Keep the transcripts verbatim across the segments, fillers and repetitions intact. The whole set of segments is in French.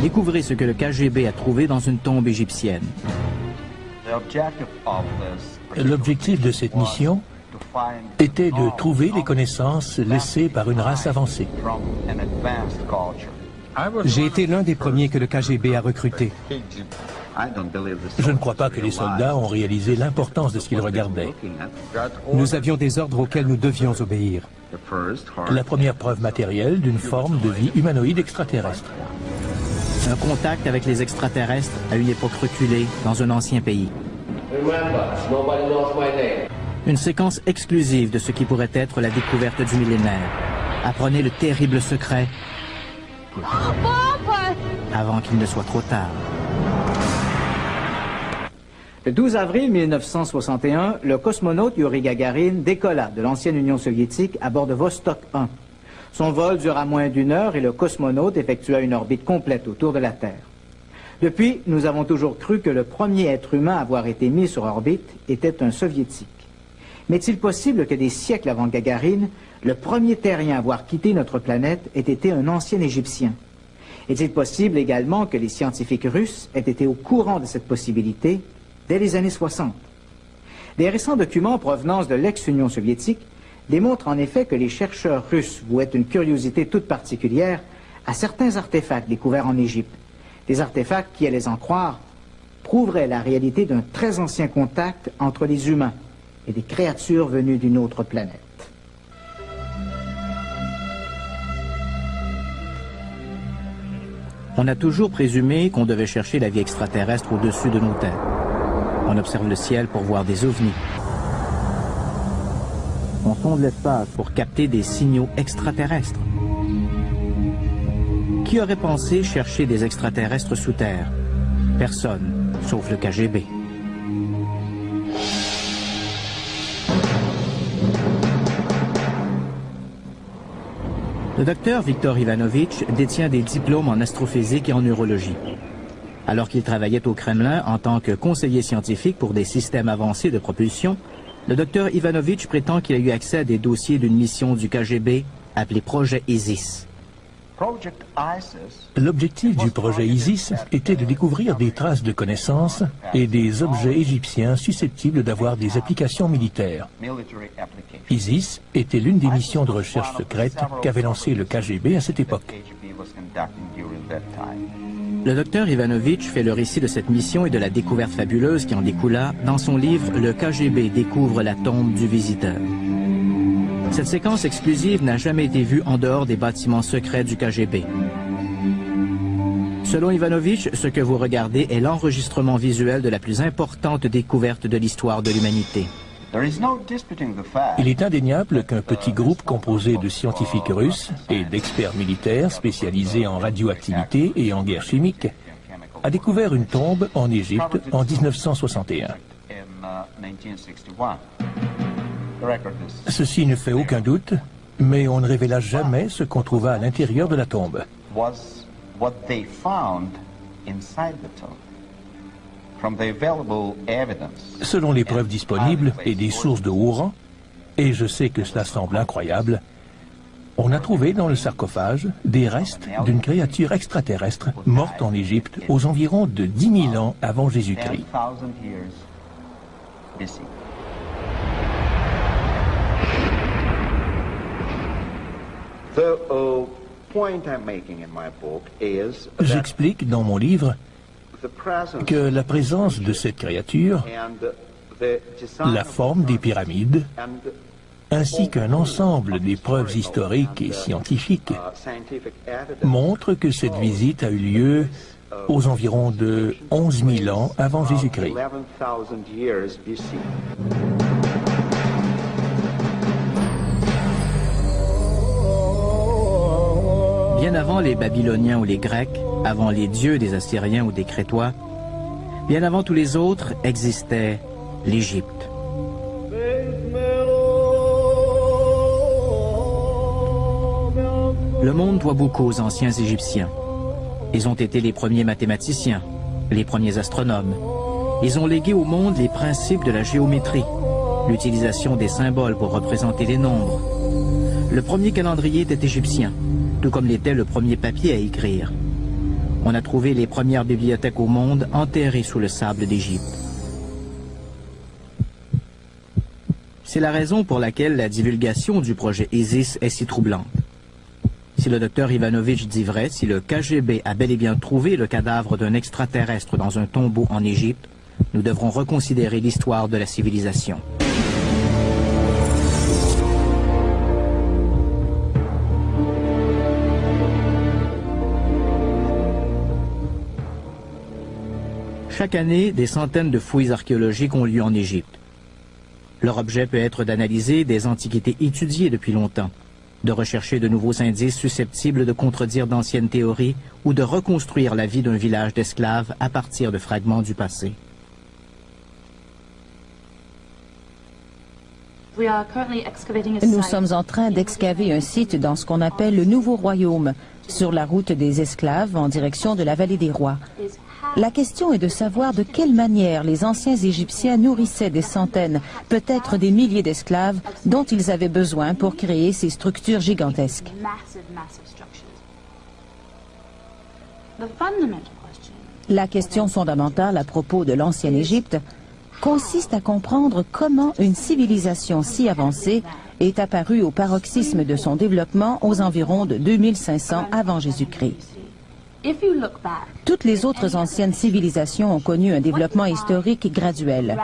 Découvrez ce que le K G B a trouvé dans une tombe égyptienne. L'objectif de cette mission était de trouver les connaissances laissées par une race avancée. J'ai été l'un des premiers que le K G B a recruté. Je ne crois pas que les soldats ont réalisé l'importance de ce qu'ils regardaient. Nous avions des ordres auxquels nous devions obéir. La première preuve matérielle d'une forme de vie humanoïde extraterrestre. Un contact avec les extraterrestres à une époque reculée dans un ancien pays. Une séquence exclusive de ce qui pourrait être la découverte du millénaire. Apprenez le terrible secret avant qu'il ne soit trop tard. Le douze avril mille neuf cent soixante et un, le cosmonaute Yuri Gagarin décolla de l'ancienne Union soviétique à bord de Vostok un. Son vol dura moins d'une heure et le cosmonaute effectua une orbite complète autour de la Terre. Depuis, nous avons toujours cru que le premier être humain à avoir été mis sur orbite était un soviétique. Mais est-il possible que des siècles avant Gagarine, le premier terrien à avoir quitté notre planète ait été un ancien Égyptien? Est-il possible également que les scientifiques russes aient été au courant de cette possibilité dès les années soixante? Des récents documents en provenance de l'ex-Union soviétique démontrent en effet que les chercheurs russes vouaient une curiosité toute particulière à certains artefacts découverts en Égypte. Des artefacts qui, à les en croire, prouveraient la réalité d'un très ancien contact entre les humains et des créatures venues d'une autre planète. On a toujours présumé qu'on devait chercher la vie extraterrestre au-dessus de nos têtes. On observe le ciel pour voir des ovnis. On sonde l'espace pour capter des signaux extraterrestres. Qui aurait pensé chercher des extraterrestres sous terre? Personne, sauf le K G B. Le docteur Viktor Ivanovitch détient des diplômes en astrophysique et en neurologie. Alors qu'il travaillait au Kremlin en tant que conseiller scientifique pour des systèmes avancés de propulsion, le docteur Ivanovitch prétend qu'il a eu accès à des dossiers d'une mission du K G B appelée Projet Isis. L'objectif du projet Isis était de découvrir des traces de connaissances et des objets égyptiens susceptibles d'avoir des applications militaires. Isis était l'une des missions de recherche secrète qu'avait lancé le K G B à cette époque. Le docteur Ivanovitch fait le récit de cette mission et de la découverte fabuleuse qui en découla dans son livre « Le K G B découvre la tombe du visiteur ». Cette séquence exclusive n'a jamais été vue en dehors des bâtiments secrets du K G B. Selon Ivanovitch, ce que vous regardez est l'enregistrement visuel de la plus importante découverte de l'histoire de l'humanité. Il est indéniable qu'un petit groupe composé de scientifiques russes et d'experts militaires spécialisés en radioactivité et en guerre chimique a découvert une tombe en Égypte en mille neuf cent soixante et un. Ceci ne fait aucun doute, mais on ne révéla jamais ce qu'on trouva à l'intérieur de la tombe. Selon les preuves disponibles et des sources de haut rang, et je sais que cela semble incroyable, on a trouvé dans le sarcophage des restes d'une créature extraterrestre morte en Égypte aux environs de dix mille ans avant Jésus-Christ. J'explique dans mon livre que la présence de cette créature, la forme des pyramides, ainsi qu'un ensemble des preuves historiques et scientifiques montrent que cette visite a eu lieu aux environs de onze mille ans avant Jésus-Christ. Bien avant les Babyloniens ou les Grecs, avant les dieux des Assyriens ou des Crétois, bien avant tous les autres, existait l'Égypte. Le monde doit beaucoup aux anciens Égyptiens. Ils ont été les premiers mathématiciens, les premiers astronomes. Ils ont légué au monde les principes de la géométrie, l'utilisation des symboles pour représenter les nombres. Le premier calendrier était égyptien, tout comme l'était le premier papier à écrire. On a trouvé les premières bibliothèques au monde enterrées sous le sable d'Égypte. C'est la raison pour laquelle la divulgation du projet Isis est si troublante. Si le docteur Ivanovitch dit vrai, si le K G B a bel et bien trouvé le cadavre d'un extraterrestre dans un tombeau en Égypte, nous devrons reconsidérer l'histoire de la civilisation. Chaque année, des centaines de fouilles archéologiques ont lieu en Égypte. Leur objet peut être d'analyser des antiquités étudiées depuis longtemps, de rechercher de nouveaux indices susceptibles de contredire d'anciennes théories ou de reconstruire la vie d'un village d'esclaves à partir de fragments du passé. Nous sommes en train d'excaver un site dans ce qu'on appelle le Nouveau Royaume, sur la route des esclaves en direction de la vallée des rois. La question est de savoir de quelle manière les anciens Égyptiens nourrissaient des centaines, peut-être des milliers d'esclaves dont ils avaient besoin pour créer ces structures gigantesques. La question fondamentale à propos de l'ancienne Égypte consiste à comprendre comment une civilisation si avancée est apparue au paroxysme de son développement aux environs de deux mille cinq cents avant Jésus-Christ. Toutes les autres anciennes civilisations ont connu un développement historique graduel.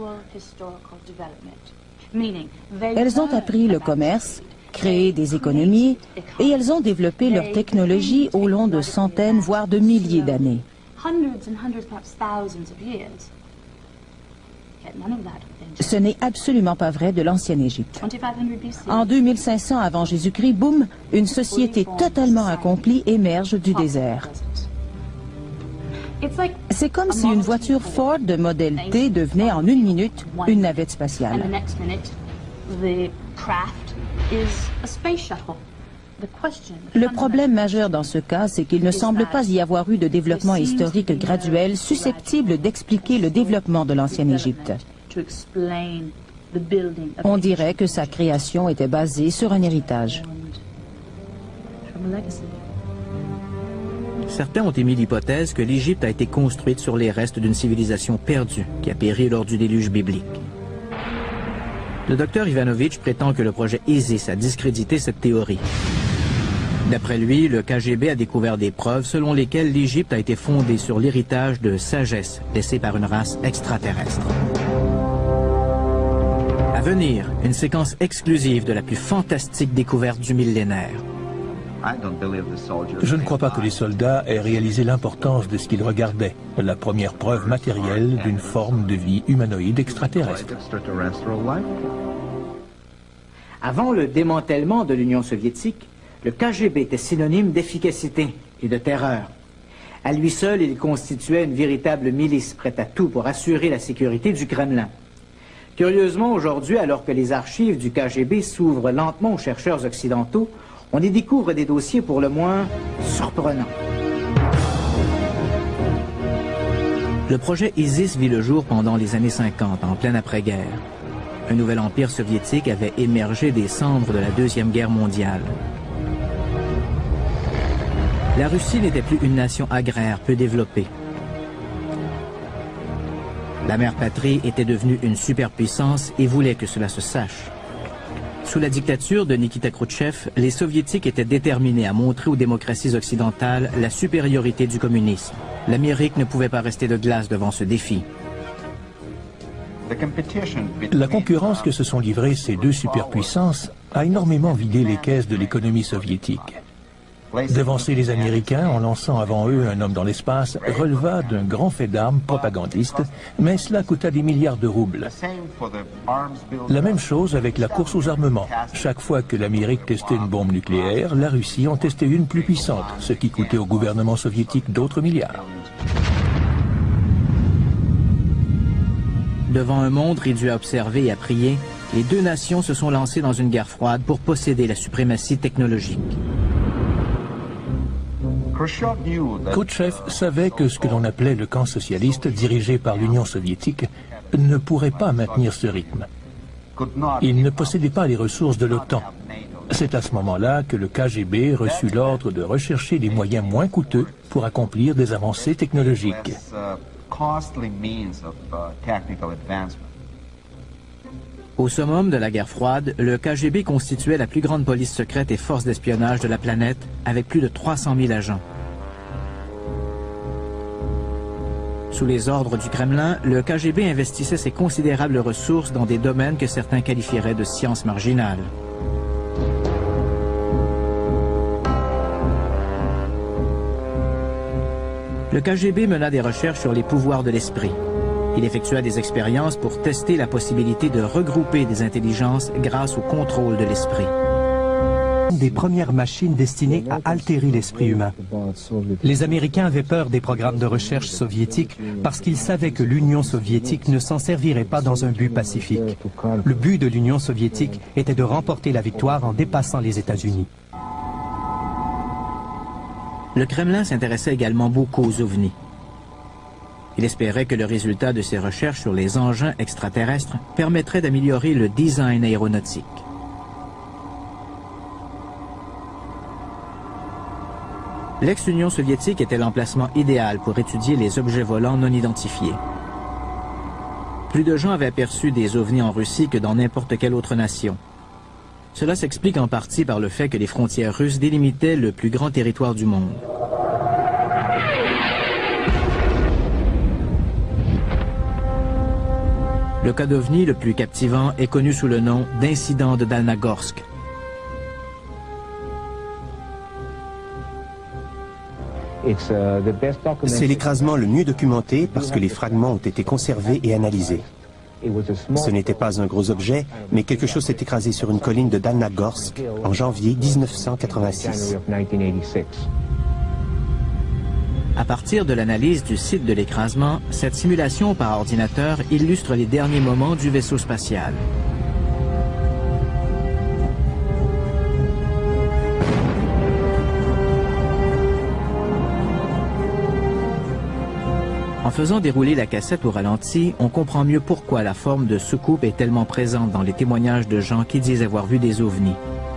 Elles ont appris le commerce, créé des économies, et elles ont développé leur technologie au long de centaines, voire de milliers d'années. Ce n'est absolument pas vrai de l'ancienne Égypte. En deux mille cinq cents avant Jésus-Christ, boum, une société totalement accomplie émerge du désert. C'est comme si une voiture Ford de modèle T devenait en une minute une navette spatiale. Le problème majeur dans ce cas, c'est qu'il ne semble pas y avoir eu de développement historique graduel susceptible d'expliquer le développement de l'ancienne Égypte. On dirait que sa création était basée sur un héritage. Certains ont émis l'hypothèse que l'Égypte a été construite sur les restes d'une civilisation perdue qui a péri lors du déluge biblique. Le docteur Ivanovitch prétend que le projet Isis a discrédité cette théorie. D'après lui, le K G B a découvert des preuves selon lesquelles l'Égypte a été fondée sur l'héritage de sagesse laissé par une race extraterrestre. À venir, une séquence exclusive de la plus fantastique découverte du millénaire. Je ne crois pas que les soldats aient réalisé l'importance de ce qu'ils regardaient, la première preuve matérielle d'une forme de vie humanoïde extraterrestre. Avant le démantèlement de l'Union soviétique, le K G B était synonyme d'efficacité et de terreur. À lui seul, il constituait une véritable milice prête à tout pour assurer la sécurité du Kremlin. Curieusement, aujourd'hui, alors que les archives du K G B s'ouvrent lentement aux chercheurs occidentaux, on y découvre des dossiers pour le moins surprenants. Le projet Isis vit le jour pendant les années cinquante, en pleine après-guerre. Un nouvel empire soviétique avait émergé des cendres de la Deuxième Guerre mondiale. La Russie n'était plus une nation agraire peu développée. La mère patrie était devenue une superpuissance et voulait que cela se sache. Sous la dictature de Nikita Khrouchtchev, les soviétiques étaient déterminés à montrer aux démocraties occidentales la supériorité du communisme. L'Amérique ne pouvait pas rester de glace devant ce défi. La concurrence que se sont livrées ces deux superpuissances a énormément vidé les caisses de l'économie soviétique. Devancer les Américains en lançant avant eux un homme dans l'espace releva d'un grand fait d'armes propagandiste, mais cela coûta des milliards de roubles. La même chose avec la course aux armements. Chaque fois que l'Amérique testait une bombe nucléaire, la Russie en testait une plus puissante, ce qui coûtait au gouvernement soviétique d'autres milliards. Devant un monde réduit à observer et à prier, les deux nations se sont lancées dans une guerre froide pour posséder la suprématie technologique. Khrouchtchev savait que ce que l'on appelait le camp socialiste dirigé par l'Union soviétique ne pourrait pas maintenir ce rythme. Il ne possédait pas les ressources de l'OTAN. C'est à ce moment-là que le K G B reçut l'ordre de rechercher des moyens moins coûteux pour accomplir des avancées technologiques. Au summum de la guerre froide, le K G B constituait la plus grande police secrète et force d'espionnage de la planète, avec plus de trois cent mille agents. Sous les ordres du Kremlin, le K G B investissait ses considérables ressources dans des domaines que certains qualifieraient de sciences marginales. Le K G B mena des recherches sur les pouvoirs de l'esprit. Il effectua des expériences pour tester la possibilité de regrouper des intelligences grâce au contrôle de l'esprit. Des premières machines destinées à altérer l'esprit humain. Les Américains avaient peur des programmes de recherche soviétiques parce qu'ils savaient que l'Union soviétique ne s'en servirait pas dans un but pacifique. Le but de l'Union soviétique était de remporter la victoire en dépassant les États-Unis. Le Kremlin s'intéressait également beaucoup aux ovnis. Il espérait que le résultat de ses recherches sur les engins extraterrestres permettrait d'améliorer le design aéronautique. L'ex-Union soviétique était l'emplacement idéal pour étudier les objets volants non identifiés. Plus de gens avaient aperçu des ovnis en Russie que dans n'importe quelle autre nation. Cela s'explique en partie par le fait que les frontières russes délimitaient le plus grand territoire du monde. Le cas d'ovni le plus captivant est connu sous le nom d'incident de Dalnagorsk. C'est l'écrasement le mieux documenté parce que les fragments ont été conservés et analysés. Ce n'était pas un gros objet, mais quelque chose s'est écrasé sur une colline de Dalnagorsk en janvier mille neuf cent quatre-vingt-six. À partir de l'analyse du site de l'écrasement, cette simulation par ordinateur illustre les derniers moments du vaisseau spatial. En faisant dérouler la cassette au ralenti, on comprend mieux pourquoi la forme de soucoupe est tellement présente dans les témoignages de gens qui disent avoir vu des ovnis.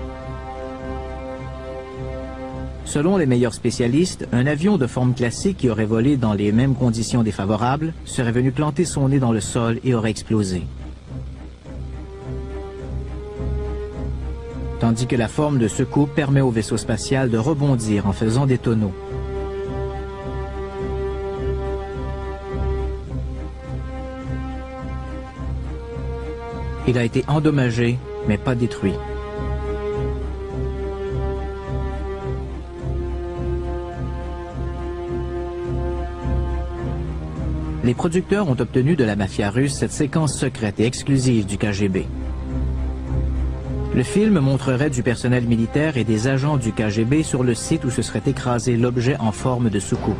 Selon les meilleurs spécialistes, un avion de forme classique qui aurait volé dans les mêmes conditions défavorables serait venu planter son nez dans le sol et aurait explosé. Tandis que la forme de soucoupe permet au vaisseau spatial de rebondir en faisant des tonneaux. Il a été endommagé, mais pas détruit. Les producteurs ont obtenu de la mafia russe cette séquence secrète et exclusive du K G B. Le film montrerait du personnel militaire et des agents du K G B sur le site où se serait écrasé l'objet en forme de soucoupe.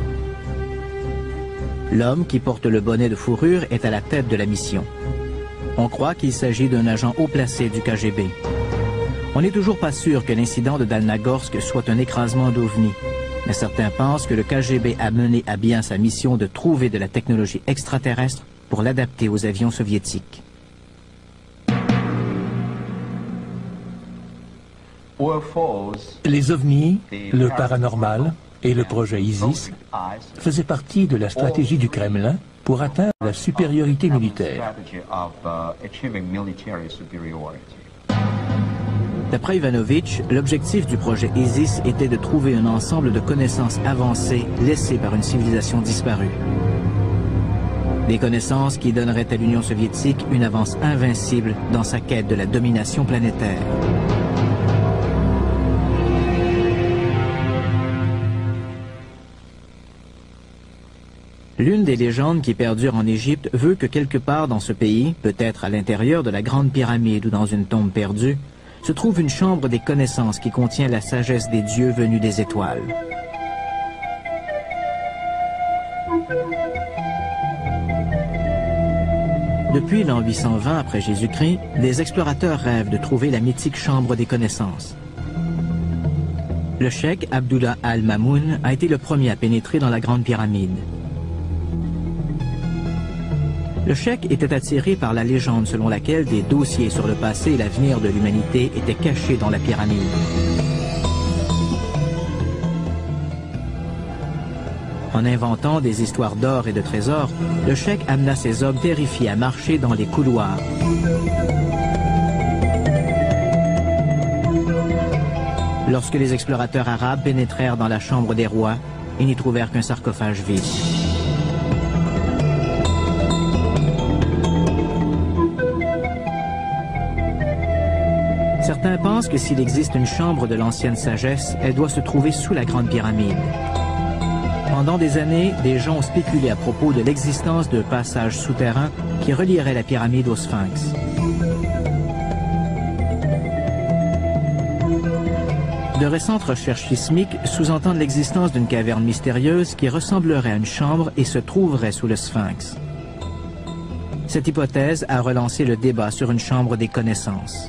L'homme qui porte le bonnet de fourrure est à la tête de la mission. On croit qu'il s'agit d'un agent haut placé du K G B. On n'est toujours pas sûr que l'incident de Dalnagorsk soit un écrasement d'ovnis, mais certains pensent que le K G B a mené à bien sa mission de trouver de la technologie extraterrestre pour l'adapter aux avions soviétiques. Les ovnis, le paranormal et le projet ISIS faisaient partie de la stratégie du Kremlin pour atteindre la supériorité militaire. D'après Ivanovitch, l'objectif du projet ISIS était de trouver un ensemble de connaissances avancées laissées par une civilisation disparue. Des connaissances qui donneraient à l'Union soviétique une avance invincible dans sa quête de la domination planétaire. L'une des légendes qui perdurent en Égypte veut que quelque part dans ce pays, peut-être à l'intérieur de la Grande Pyramide ou dans une tombe perdue, se trouve une chambre des connaissances qui contient la sagesse des dieux venus des étoiles. Depuis l'an huit cent vingt après Jésus-Christ, des explorateurs rêvent de trouver la mythique chambre des connaissances. Le cheikh Abdullah al-Mamoun a été le premier à pénétrer dans la Grande Pyramide. Le cheikh était attiré par la légende selon laquelle des dossiers sur le passé et l'avenir de l'humanité étaient cachés dans la pyramide. En inventant des histoires d'or et de trésors, le cheikh amena ses hommes terrifiés à marcher dans les couloirs. Lorsque les explorateurs arabes pénétrèrent dans la chambre des rois, ils n'y trouvèrent qu'un sarcophage vide. Certains pensent que s'il existe une chambre de l'ancienne sagesse, elle doit se trouver sous la Grande Pyramide. Pendant des années, des gens ont spéculé à propos de l'existence de passages souterrains qui relieraient la pyramide au Sphinx. De récentes recherches sismiques sous-entendent l'existence d'une caverne mystérieuse qui ressemblerait à une chambre et se trouverait sous le Sphinx. Cette hypothèse a relancé le débat sur une chambre des connaissances.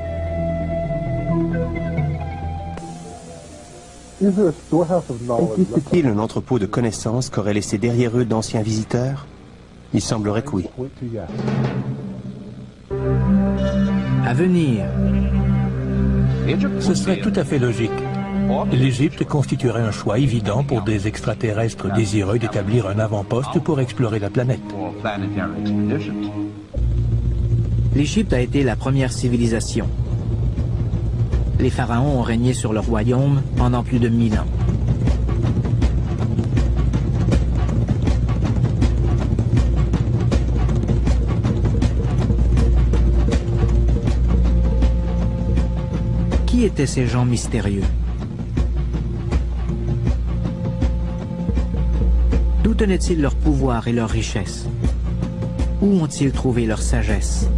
Existe-t-il un entrepôt de connaissances qu'auraient laissé derrière eux d'anciens visiteurs? Il semblerait que oui. À venir. Ce serait tout à fait logique. L'Égypte constituerait un choix évident pour des extraterrestres désireux d'établir un avant-poste pour explorer la planète. L'Égypte a été la première civilisation. Les pharaons ont régné sur le royaume pendant plus de mille ans. Qui étaient ces gens mystérieux? D'où tenaient-ils leur pouvoir et leur richesse? Où ont-ils trouvé leur sagesse?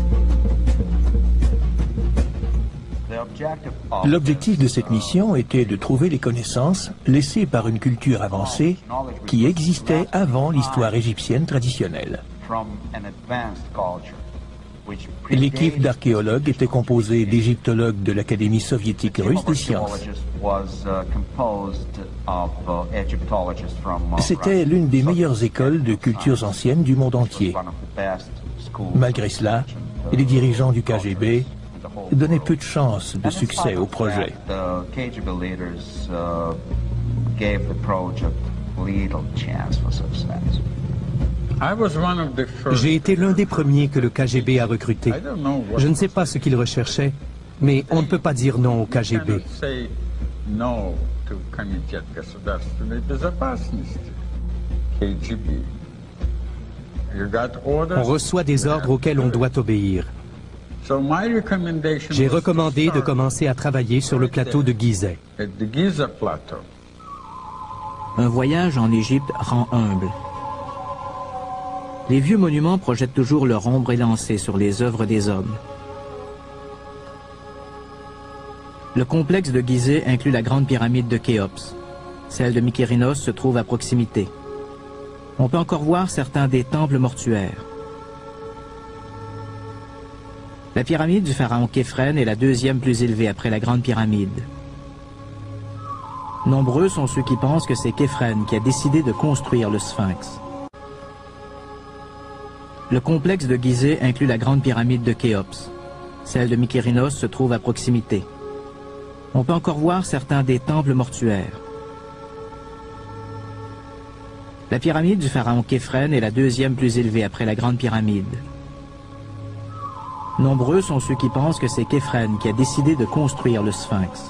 L'objectif de cette mission était de trouver les connaissances laissées par une culture avancée qui existait avant l'histoire égyptienne traditionnelle. L'équipe d'archéologues était composée d'égyptologues de l'Académie soviétique russe des sciences. C'était l'une des meilleures écoles de cultures anciennes du monde entier. Malgré cela, les dirigeants du K G B donnaient peu de chances de succès au projet. J'ai été l'un des premiers que le K G B a recruté. Je ne sais pas ce qu'il recherchait, mais on ne peut pas dire non au K G B. On reçoit des ordres auxquels on doit obéir. J'ai recommandé de commencer à travailler sur le plateau de Gizeh. Un voyage en Égypte rend humble. Les vieux monuments projettent toujours leur ombre élancée sur les œuvres des hommes. Le complexe de Gizeh inclut la grande pyramide de Khéops. Celle de Mykérinos se trouve à proximité. On peut encore voir certains des temples mortuaires. La pyramide du pharaon Képhren est la deuxième plus élevée après la grande pyramide. Nombreux sont ceux qui pensent que c'est Képhren qui a décidé de construire le Sphinx. Le complexe de Gizeh inclut la grande pyramide de Khéops. Celle de Mykérinos se trouve à proximité. On peut encore voir certains des temples mortuaires. La pyramide du pharaon Képhren est la deuxième plus élevée après la grande pyramide. Nombreux sont ceux qui pensent que c'est Képhren qui a décidé de construire le Sphinx.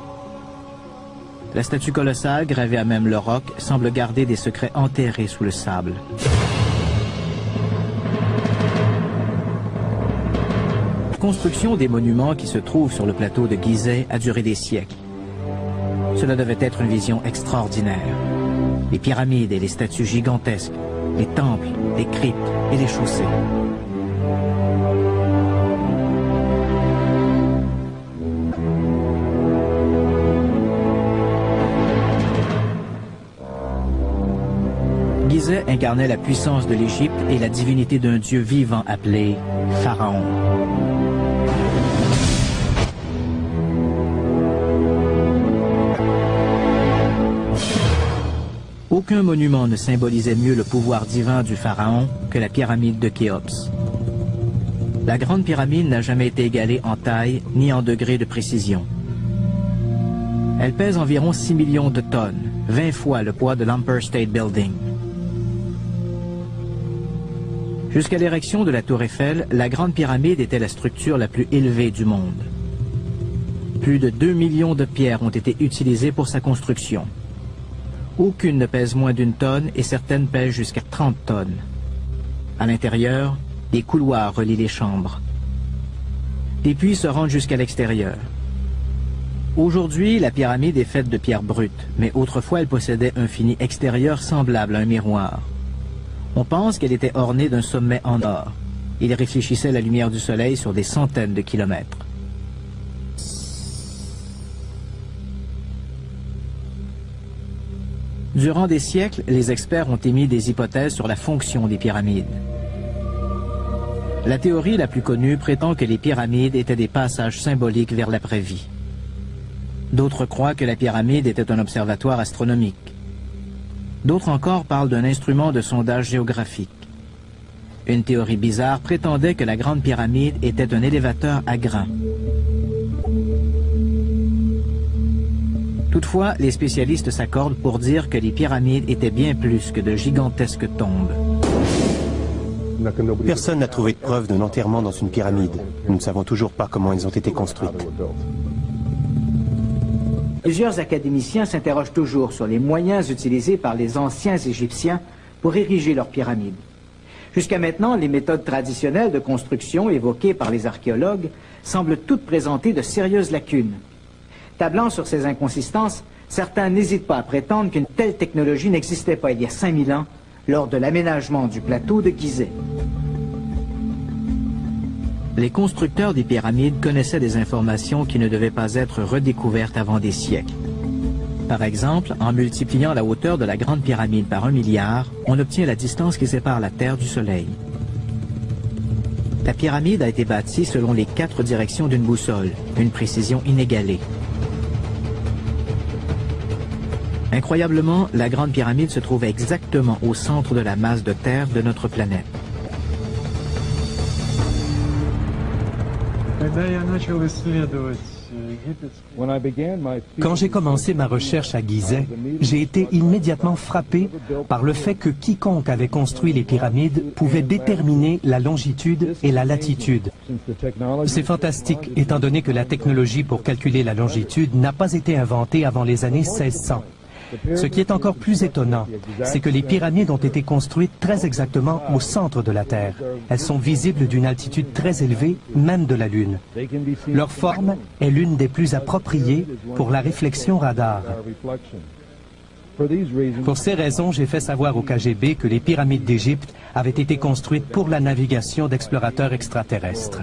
La statue colossale, gravée à même le roc, semble garder des secrets enterrés sous le sable. La construction des monuments qui se trouvent sur le plateau de Gizeh a duré des siècles. Cela devait être une vision extraordinaire. Les pyramides et les statues gigantesques, les temples, les cryptes et les chaussées. Gizeh incarnait la puissance de l'Égypte et la divinité d'un dieu vivant appelé Pharaon. Aucun monument ne symbolisait mieux le pouvoir divin du pharaon que la pyramide de Khéops. La Grande Pyramide n'a jamais été égalée en taille ni en degré de précision. Elle pèse environ six millions de tonnes, vingt fois le poids de l'Empire State Building. Jusqu'à l'érection de la Tour Eiffel, la Grande Pyramide était la structure la plus élevée du monde. Plus de deux millions de pierres ont été utilisées pour sa construction. Aucune ne pèse moins d'une tonne et certaines pèsent jusqu'à trente tonnes. À l'intérieur, des couloirs relient les chambres. Des puits se rendent jusqu'à l'extérieur. Aujourd'hui, la pyramide est faite de pierres brutes, mais autrefois elle possédait un fini extérieur semblable à un miroir. On pense qu'elle était ornée d'un sommet en or. Il réfléchissait la lumière du soleil sur des centaines de kilomètres. Durant des siècles, les experts ont émis des hypothèses sur la fonction des pyramides. La théorie la plus connue prétend que les pyramides étaient des passages symboliques vers l'après-vie. D'autres croient que la pyramide était un observatoire astronomique. D'autres encore parlent d'un instrument de sondage géographique. Une théorie bizarre prétendait que la Grande Pyramide était un élévateur à grains. Toutefois, les spécialistes s'accordent pour dire que les pyramides étaient bien plus que de gigantesques tombes. Personne n'a trouvé de preuve d'un enterrement dans une pyramide. Nous ne savons toujours pas comment elles ont été construites. Plusieurs académiciens s'interrogent toujours sur les moyens utilisés par les anciens Égyptiens pour ériger leurs pyramides. Jusqu'à maintenant, les méthodes traditionnelles de construction évoquées par les archéologues semblent toutes présenter de sérieuses lacunes. Tablant sur ces inconsistances, certains n'hésitent pas à prétendre qu'une telle technologie n'existait pas il y a cinq mille ans, lors de l'aménagement du plateau de Gizeh. Les constructeurs des pyramides connaissaient des informations qui ne devaient pas être redécouvertes avant des siècles. Par exemple, en multipliant la hauteur de la Grande Pyramide par un milliard, on obtient la distance qui sépare la Terre du Soleil. La pyramide a été bâtie selon les quatre directions d'une boussole, une précision inégalée. Incroyablement, la Grande Pyramide se trouve exactement au centre de la masse de terre de notre planète. Quand j'ai commencé ma recherche à Gizeh, j'ai été immédiatement frappé par le fait que quiconque avait construit les pyramides pouvait déterminer la longitude et la latitude. C'est fantastique, étant donné que la technologie pour calculer la longitude n'a pas été inventée avant les années seize cents. Ce qui est encore plus étonnant, c'est que les pyramides ont été construites très exactement au centre de la Terre. Elles sont visibles d'une altitude très élevée, même de la Lune. Leur forme est l'une des plus appropriées pour la réflexion radar. Pour ces raisons, j'ai fait savoir au K G B que les pyramides d'Égypte avaient été construites pour la navigation d'explorateurs extraterrestres.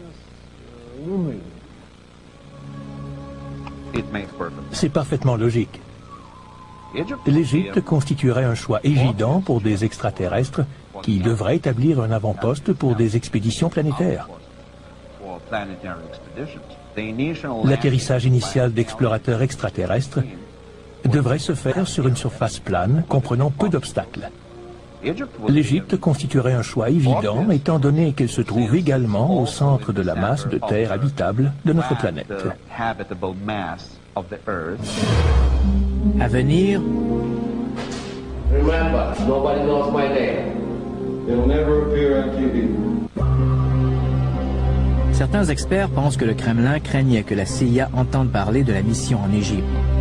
C'est parfaitement logique. L'Égypte constituerait un choix évident pour des extraterrestres qui devraient établir un avant-poste pour des expéditions planétaires. L'atterrissage initial d'explorateurs extraterrestres devrait se faire sur une surface plane comprenant peu d'obstacles. L'Égypte constituerait un choix évident étant donné qu'elle se trouve également au centre de la masse de terre habitable de notre planète. À venir, certains experts pensent que le Kremlin craignait que la C I A entende parler de la mission en Égypte.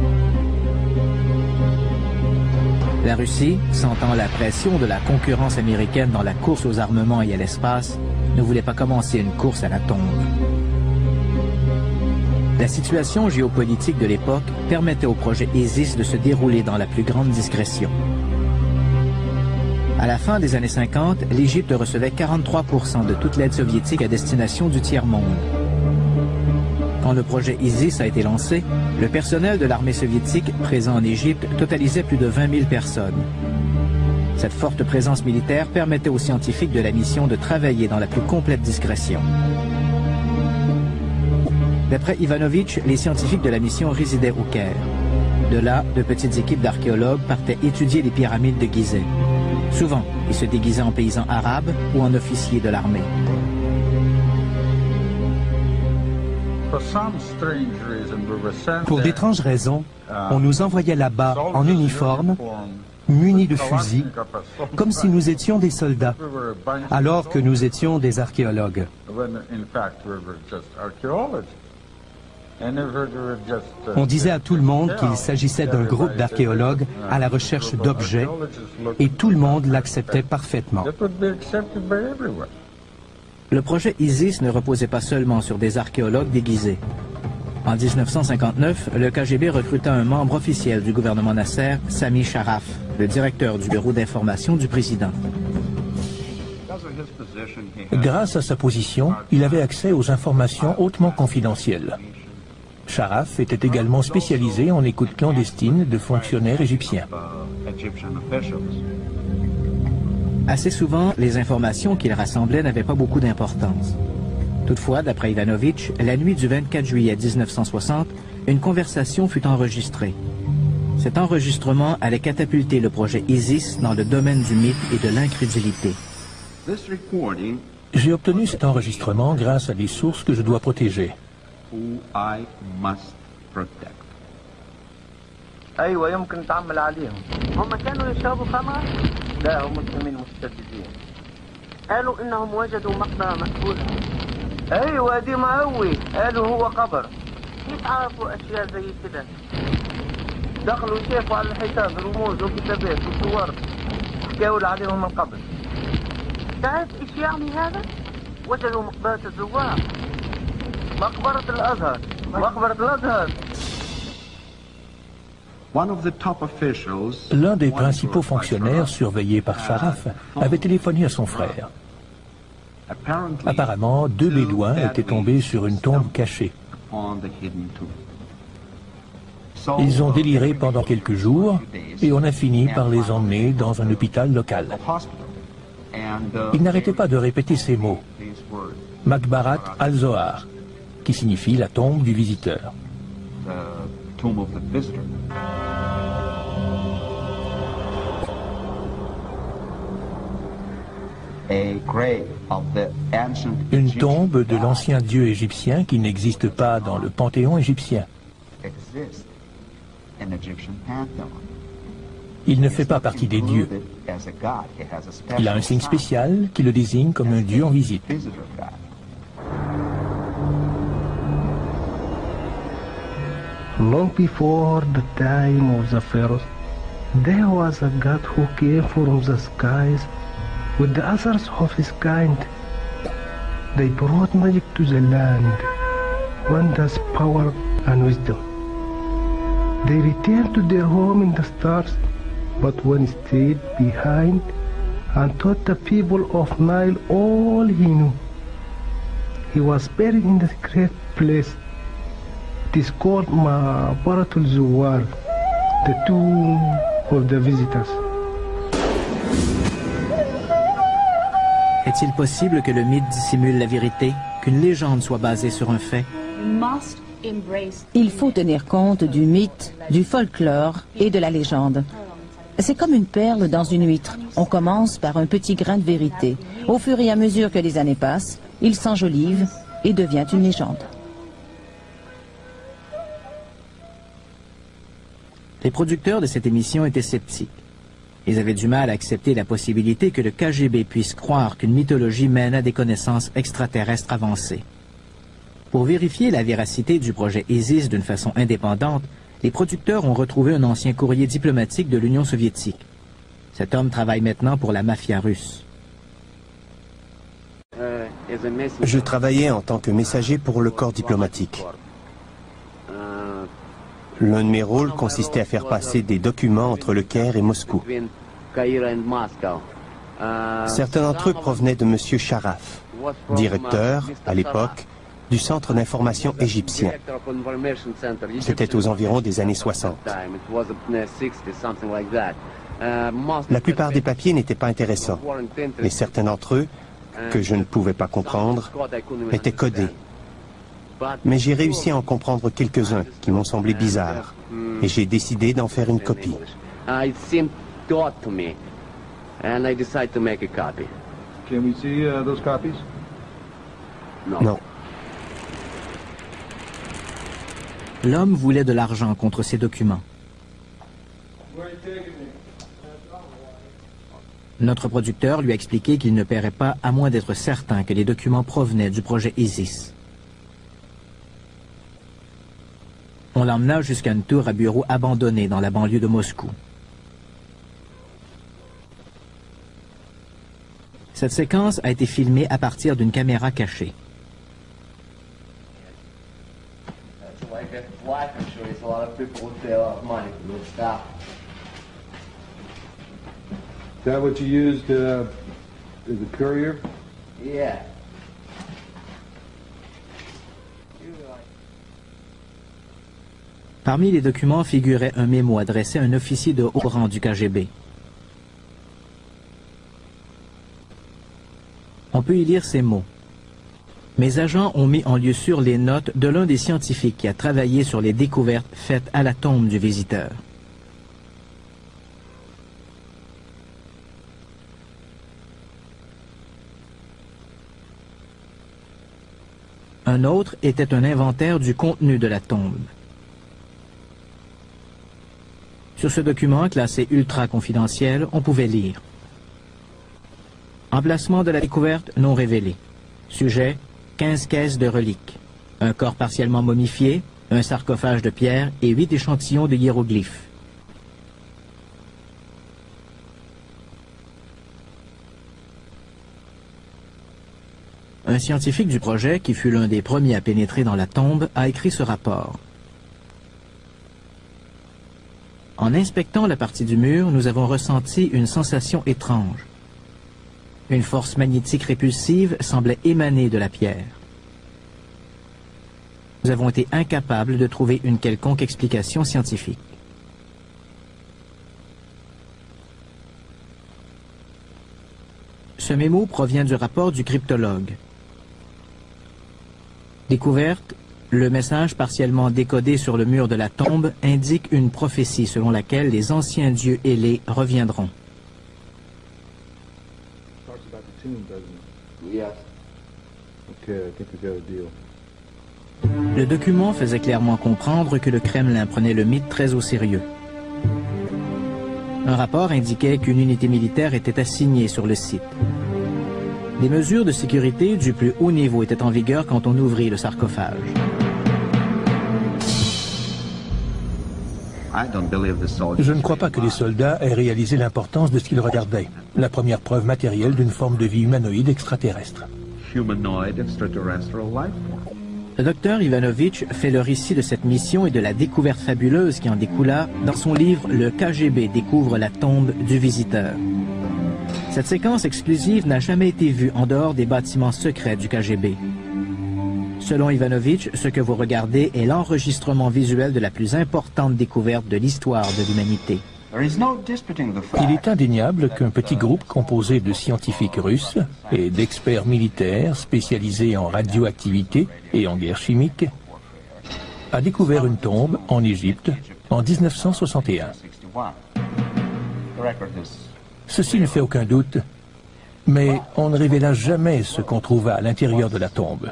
La Russie, sentant la pression de la concurrence américaine dans la course aux armements et à l'espace, ne voulait pas commencer une course à la tombe. La situation géopolitique de l'époque permettait au projet Isis de se dérouler dans la plus grande discrétion. À la fin des années cinquante, l'Égypte recevait quarante-trois pour cent de toute l'aide soviétique à destination du tiers-monde. Quand le projet Isis a été lancé, le personnel de l'armée soviétique présent en Égypte totalisait plus de vingt mille personnes. Cette forte présence militaire permettait aux scientifiques de la mission de travailler dans la plus complète discrétion. D'après Ivanovitch, les scientifiques de la mission résidaient au Caire. De là, de petites équipes d'archéologues partaient étudier les pyramides de Gizeh. Souvent, ils se déguisaient en paysans arabes ou en officiers de l'armée. Pour d'étranges raisons, on nous envoyait là-bas en uniforme, munis de fusils, comme si nous étions des soldats, alors que nous étions des archéologues. On disait à tout le monde qu'il s'agissait d'un groupe d'archéologues à la recherche d'objets, et tout le monde l'acceptait parfaitement. Le projet ISIS ne reposait pas seulement sur des archéologues déguisés. En mille neuf cent cinquante-neuf, le K G B recruta un membre officiel du gouvernement Nasser, Sami Sharaf, le directeur du bureau d'information du président. Grâce à sa position, il avait accès aux informations hautement confidentielles. Sharaf était également spécialisé en écoute clandestine de fonctionnaires égyptiens. Assez souvent, les informations qu'il rassemblait n'avaient pas beaucoup d'importance. Toutefois, d'après Ivanovitch, la nuit du vingt-quatre juillet mille neuf cent soixante, une conversation fut enregistrée. Cet enregistrement allait catapulter le projet ISIS dans le domaine du mythe et de l'incrédulité. J'ai obtenu cet enregistrement grâce à des sources que je dois protéger. ايوه يمكن تعمل عليهم. هم كانوا يشربوا خمر؟ لا هم مسلمين مستبدين. قالوا انهم وجدوا مقبره مقبوله. ايوه دي مقوي، قالوا هو قبر. كيف عرفوا اشياء زي كده؟ دخلوا شافوا على الحيطان رموز وكتابات وصور حكاوا عليهم من قبل. تعرف ايش يعني هذا؟ وجدوا مقبره الزوار. مقبره الازهر، مقبره الازهر. L'un des principaux fonctionnaires surveillés par Sharaf avait téléphoné à son frère. Apparemment, deux bédouins étaient tombés sur une tombe cachée. Ils ont déliré pendant quelques jours et on a fini par les emmener dans un hôpital local. Ils n'arrêtaient pas de répéter ces mots. Makbarat al-Zohar, qui signifie la tombe du visiteur. Une tombe de l'ancien dieu égyptien qui n'existe pas dans le panthéon égyptien. Il ne fait pas partie des dieux. Il a un signe spécial qui le désigne comme un dieu en visite. Long before the time of the pharaohs, there was a god who came from the skies with the others of his kind. They brought magic to the land, wonders, power, and wisdom. They returned to their home in the stars, but one stayed behind and taught the people of Nile all he knew. He was buried in the great place. It is called Maqbarat al-Zuwar, the tomb of the visitors. Est-il possible que le mythe dissimule la vérité, qu'une légende soit basée sur un fait? Il faut tenir compte du mythe, du folklore et de la légende. C'est comme une perle dans une huître. On commence par un petit grain de vérité. Au fur et à mesure que les années passent, il s'enjolive et devient une légende. Les producteurs de cette émission étaient sceptiques. Ils avaient du mal à accepter la possibilité que le K G B puisse croire qu'une mythologie mène à des connaissances extraterrestres avancées. Pour vérifier la véracité du projet ISIS d'une façon indépendante, les producteurs ont retrouvé un ancien courrier diplomatique de l'Union soviétique. Cet homme travaille maintenant pour la mafia russe. Je travaillais en tant que messager pour le corps diplomatique. L'un de mes rôles consistait à faire passer des documents entre le Caire et Moscou. Certains d'entre eux provenaient de M. Sharaf, directeur, à l'époque, du Centre d'information égyptien. C'était aux environs des années soixante. La plupart des papiers n'étaient pas intéressants, mais certains d'entre eux, que je ne pouvais pas comprendre, étaient codés. mais j'ai réussi à en comprendre quelques-uns qui m'ont semblé bizarres, et j'ai décidé d'en faire une copie. Non. L'homme voulait de l'argent contre ces documents. Notre producteur lui a expliqué qu'il ne paierait pas à moins d'être certain que les documents provenaient du projet ISIS. On l'emmena jusqu'à une tour à bureau abandonnée dans la banlieue de Moscou. Cette séquence a été filmée à partir d'une caméra cachée. Is that what you used uh, as a courier? Yeah. Parmi les documents figurait un mémo adressé à un officier de haut rang du K G B. On peut y lire ces mots. Mes agents ont mis en lieu sûr les notes de l'un des scientifiques qui a travaillé sur les découvertes faites à la tombe du visiteur. Un autre était un inventaire du contenu de la tombe. Sur ce document, classé ultra confidentiel, on pouvait lire: emplacement de la découverte non révélé. Sujet, quinze caisses de reliques. Un corps partiellement momifié, un sarcophage de pierre et huit échantillons de hiéroglyphes. Un scientifique du projet, qui fut l'un des premiers à pénétrer dans la tombe, a écrit ce rapport. En inspectant la partie du mur, nous avons ressenti une sensation étrange. Une force magnétique répulsive semblait émaner de la pierre. Nous avons été incapables de trouver une quelconque explication scientifique. Ce mémo provient du rapport du cryptologue. Découverte, le message partiellement décodé sur le mur de la tombe indique une prophétie selon laquelle les anciens dieux ailés reviendront. Le document faisait clairement comprendre que le Kremlin prenait le mythe très au sérieux. Un rapport indiquait qu'une unité militaire était assignée sur le site. Des mesures de sécurité du plus haut niveau étaient en vigueur quand on ouvrit le sarcophage. Je ne crois pas que les soldats aient réalisé l'importance de ce qu'ils regardaient, la première preuve matérielle d'une forme de vie humanoïde extraterrestre. Le docteur Ivanovitch fait le récit de cette mission et de la découverte fabuleuse qui en découla dans son livre « Le K G B découvre la tombe du visiteur ». Cette séquence exclusive n'a jamais été vue en dehors des bâtiments secrets du K G B. Selon Ivanovitch, ce que vous regardez est l'enregistrement visuel de la plus importante découverte de l'histoire de l'humanité. Il est indéniable qu'un petit groupe composé de scientifiques russes et d'experts militaires spécialisés en radioactivité et en guerre chimique a découvert une tombe en Égypte en mille neuf cent soixante et un. Ceci ne fait aucun doute, mais on ne révéla jamais ce qu'on trouva à l'intérieur de la tombe.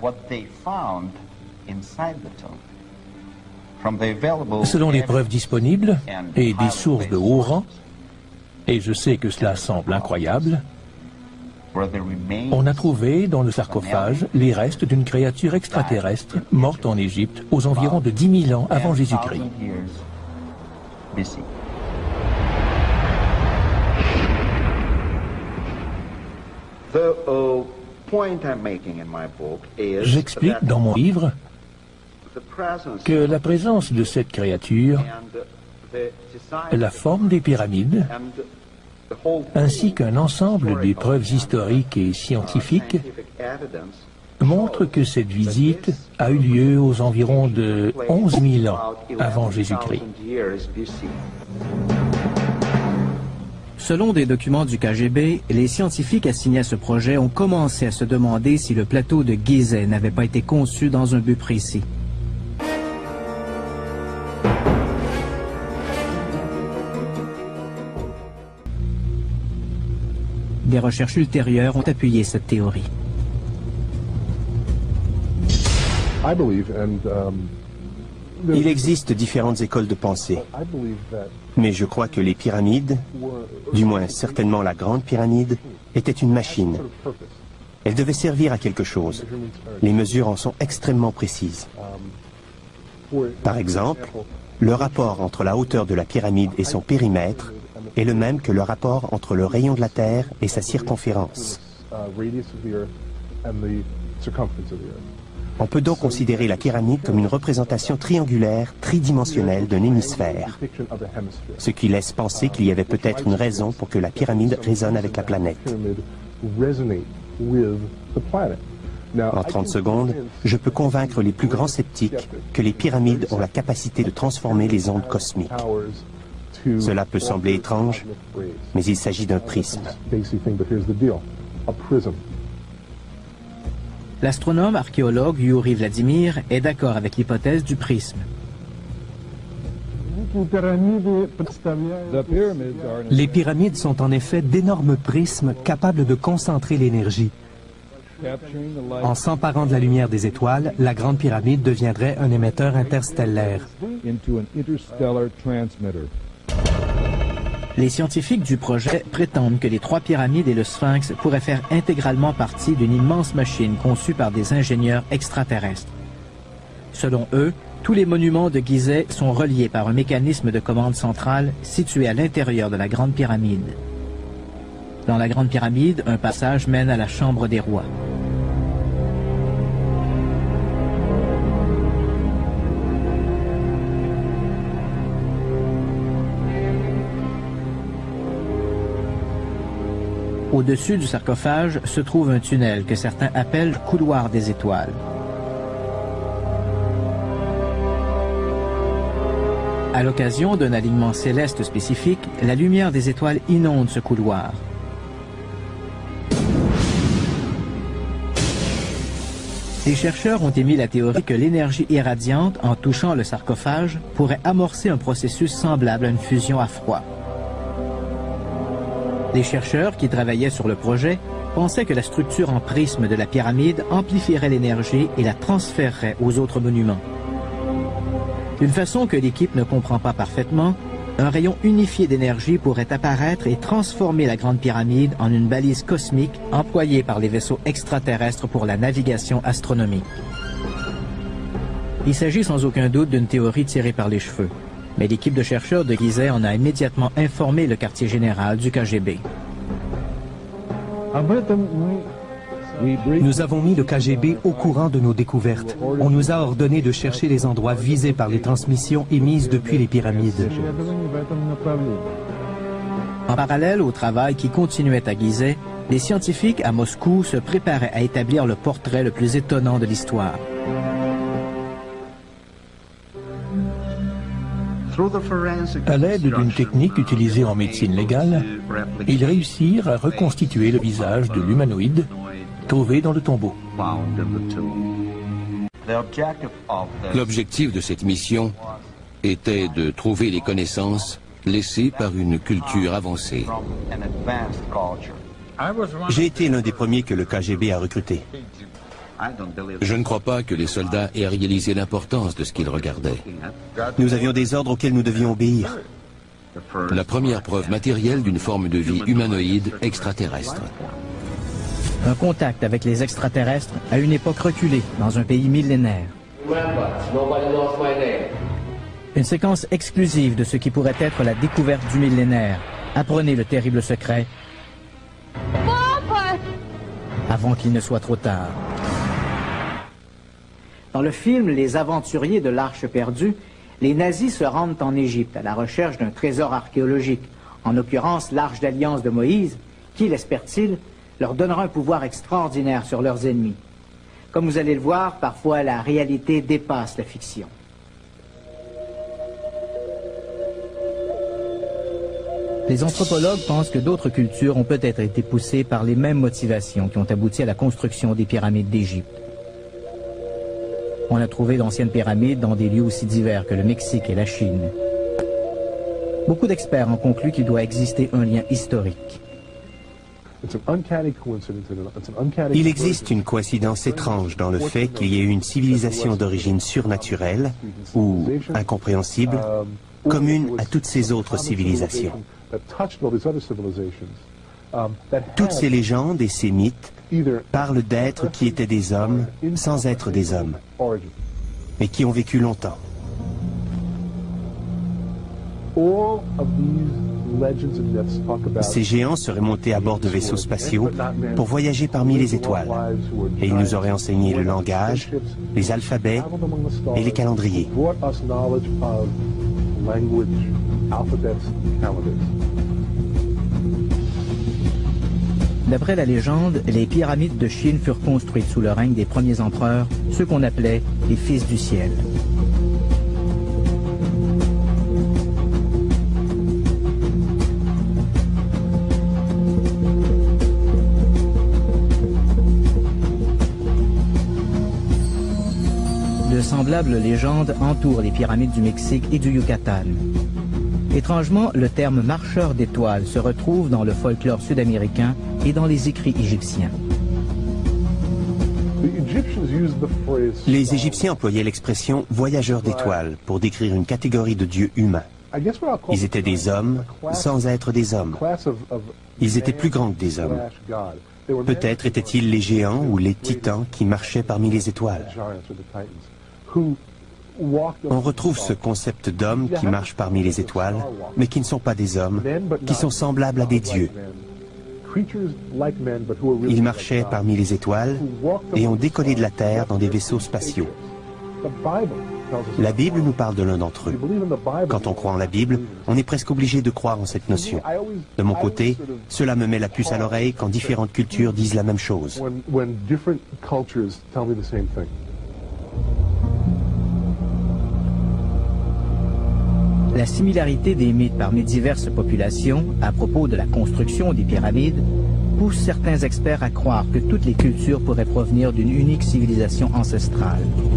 Selon les preuves disponibles et des sources de haut rang, et je sais que cela semble incroyable, on a trouvé dans le sarcophage les restes d'une créature extraterrestre morte en Égypte aux environs de dix mille ans avant Jésus-Christ. J'explique dans mon livre que la présence de cette créature, la forme des pyramides, ainsi qu'un ensemble des preuves historiques et scientifiques montrent que cette visite a eu lieu aux environs de onze mille ans avant Jésus-Christ. Selon des documents du K G B, les scientifiques assignés à ce projet ont commencé à se demander si le plateau de Gizeh n'avait pas été conçu dans un but précis. Des recherches ultérieures ont appuyé cette théorie. Il existe différentes écoles de pensée, mais je crois que les pyramides, du moins certainement la grande pyramide, étaient une machine. Elle devait servir à quelque chose. Les mesures en sont extrêmement précises. Par exemple, le rapport entre la hauteur de la pyramide et son périmètre est le même que le rapport entre le rayon de la Terre et sa circonférence. On peut donc considérer la pyramide comme une représentation triangulaire, tridimensionnelle d'un hémisphère, ce qui laisse penser qu'il y avait peut-être une raison pour que la pyramide résonne avec la planète. En trente secondes, je peux convaincre les plus grands sceptiques que les pyramides ont la capacité de transformer les ondes cosmiques. Cela peut sembler étrange, mais il s'agit d'un prisme. L'astronome archéologue Yuri Vladimir est d'accord avec l'hypothèse du prisme. Les pyramides sont en effet d'énormes prismes capables de concentrer l'énergie. En s'emparant de la lumière des étoiles, la Grande Pyramide deviendrait un émetteur interstellaire. Les scientifiques du projet prétendent que les trois pyramides et le Sphinx pourraient faire intégralement partie d'une immense machine conçue par des ingénieurs extraterrestres. Selon eux, tous les monuments de Gizeh sont reliés par un mécanisme de commande centrale situé à l'intérieur de la Grande Pyramide. Dans la Grande Pyramide, un passage mène à la Chambre des rois. Au-dessus du sarcophage se trouve un tunnel que certains appellent « couloir des étoiles ». À l'occasion d'un alignement céleste spécifique, la lumière des étoiles inonde ce couloir. Les chercheurs ont émis la théorie que l'énergie irradiante, en touchant le sarcophage, pourrait amorcer un processus semblable à une fusion à froid. Les chercheurs qui travaillaient sur le projet pensaient que la structure en prisme de la pyramide amplifierait l'énergie et la transférerait aux autres monuments. D'une façon que l'équipe ne comprend pas parfaitement, un rayon unifié d'énergie pourrait apparaître et transformer la Grande Pyramide en une balise cosmique employée par les vaisseaux extraterrestres pour la navigation astronomique. Il s'agit sans aucun doute d'une théorie tirée par les cheveux. Mais l'équipe de chercheurs de Gizeh en a immédiatement informé le quartier général du K G B. Nous avons mis le K G B au courant de nos découvertes. On nous a ordonné de chercher les endroits visés par les transmissions émises depuis les pyramides. En parallèle au travail qui continuait à Gizeh, les scientifiques à Moscou se préparaient à établir le portrait le plus étonnant de l'histoire. À l'aide d'une technique utilisée en médecine légale, ils réussirent à reconstituer le visage de l'humanoïde trouvé dans le tombeau. L'objectif de cette mission était de trouver les connaissances laissées par une culture avancée. J'ai été l'un des premiers que le K G B a recruté. Je ne crois pas que les soldats aient réalisé l'importance de ce qu'ils regardaient. Nous avions des ordres auxquels nous devions obéir. La première preuve matérielle d'une forme de vie humanoïde extraterrestre. Un contact avec les extraterrestres à une époque reculée, dans un pays millénaire. Une séquence exclusive de ce qui pourrait être la découverte du millénaire. Apprenez le terrible secret avant qu'il ne soit trop tard. Dans le film Les Aventuriers de l'Arche perdue, les nazis se rendent en Égypte à la recherche d'un trésor archéologique, en l'occurrence l'Arche d'Alliance de Moïse, qui, l'espèrent-ils, leur donnera un pouvoir extraordinaire sur leurs ennemis. Comme vous allez le voir, parfois la réalité dépasse la fiction. Les anthropologues pensent que d'autres cultures ont peut-être été poussées par les mêmes motivations qui ont abouti à la construction des pyramides d'Égypte. On a trouvé d'anciennes pyramides dans des lieux aussi divers que le Mexique et la Chine. Beaucoup d'experts ont conclu qu'il doit exister un lien historique. Il existe une coïncidence étrange dans le fait qu'il y ait eu une civilisation d'origine surnaturelle ou incompréhensible, commune à toutes ces autres civilisations. Toutes ces légendes et ces mythes parlent d'êtres qui étaient des hommes sans être des hommes, mais qui ont vécu longtemps. Ces géants seraient montés à bord de vaisseaux spatiaux pour voyager parmi les étoiles, et ils nous auraient enseigné le langage, les alphabets et les calendriers. D'après la légende, les pyramides de Chine furent construites sous le règne des premiers empereurs, ceux qu'on appelait les fils du ciel. De semblables légendes entourent les pyramides du Mexique et du Yucatan. Étrangement, le terme marcheur d'étoiles se retrouve dans le folklore sud-américain et dans les écrits égyptiens. Les Égyptiens employaient l'expression voyageurs d'étoiles pour décrire une catégorie de dieux humains. Ils étaient des hommes sans être des hommes. Ils étaient plus grands que des hommes. Peut-être étaient-ils les géants ou les titans qui marchaient parmi les étoiles. On retrouve ce concept d'hommes qui marchent parmi les étoiles, mais qui ne sont pas des hommes, qui sont semblables à des dieux. Ils marchaient parmi les étoiles et ont décollé de la Terre dans des vaisseaux spatiaux. La Bible nous parle de l'un d'entre eux. Quand on croit en la Bible, on est presque obligé de croire en cette notion. De mon côté, cela me met la puce à l'oreille quand différentes cultures disent la même chose. La similarité des mythes parmi diverses populations à propos de la construction des pyramides pousse certains experts à croire que toutes les cultures pourraient provenir d'une unique civilisation ancestrale.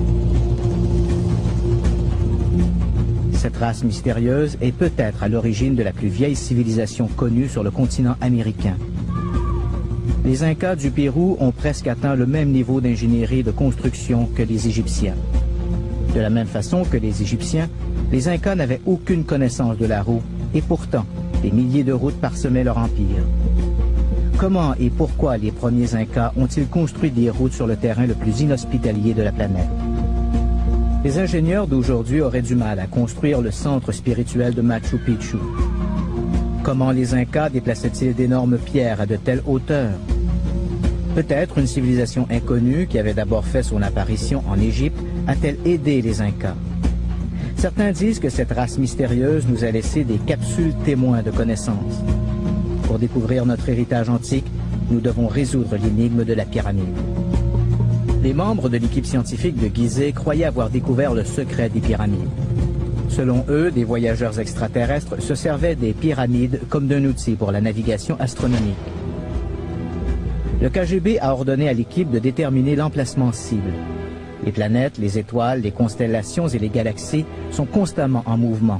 Cette race mystérieuse est peut-être à l'origine de la plus vieille civilisation connue sur le continent américain. Les Incas du Pérou ont presque atteint le même niveau d'ingénierie et de construction que les Égyptiens. De la même façon que les Égyptiens, les Incas n'avaient aucune connaissance de la roue, et pourtant, des milliers de routes parsemaient leur empire. Comment et pourquoi les premiers Incas ont-ils construit des routes sur le terrain le plus inhospitalier de la planète? Les ingénieurs d'aujourd'hui auraient du mal à construire le centre spirituel de Machu Picchu. Comment les Incas déplaçaient-ils d'énormes pierres à de telles hauteurs? Peut-être une civilisation inconnue qui avait d'abord fait son apparition en Égypte a-t-elle aidé les Incas? Certains disent que cette race mystérieuse nous a laissé des capsules témoins de connaissances. Pour découvrir notre héritage antique, nous devons résoudre l'énigme de la pyramide. Les membres de l'équipe scientifique de Gizeh croyaient avoir découvert le secret des pyramides. Selon eux, des voyageurs extraterrestres se servaient des pyramides comme d'un outil pour la navigation astronomique. Le K G B a ordonné à l'équipe de déterminer l'emplacement cible. Les planètes, les étoiles, les constellations et les galaxies sont constamment en mouvement.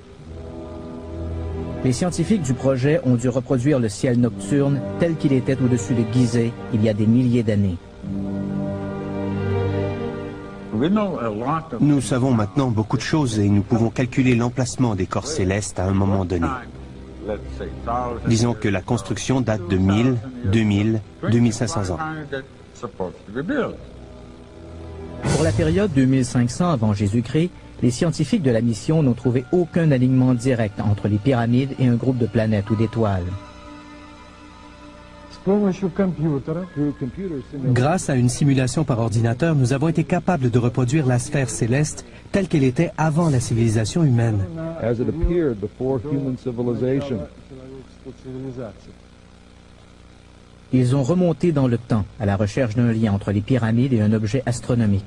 Les scientifiques du projet ont dû reproduire le ciel nocturne tel qu'il était au-dessus de Gizeh il y a des milliers d'années. Nous savons maintenant beaucoup de choses et nous pouvons calculer l'emplacement des corps célestes à un moment donné. Disons que la construction date de mille, deux mille, deux mille cinq cents ans. Pour la période deux mille cinq cents avant Jésus-Christ, les scientifiques de la mission n'ont trouvé aucun alignement direct entre les pyramides et un groupe de planètes ou d'étoiles. Grâce à une simulation par ordinateur, nous avons été capables de reproduire la sphère céleste telle qu'elle était avant la civilisation humaine. Ils ont remonté dans le temps à la recherche d'un lien entre les pyramides et un objet astronomique.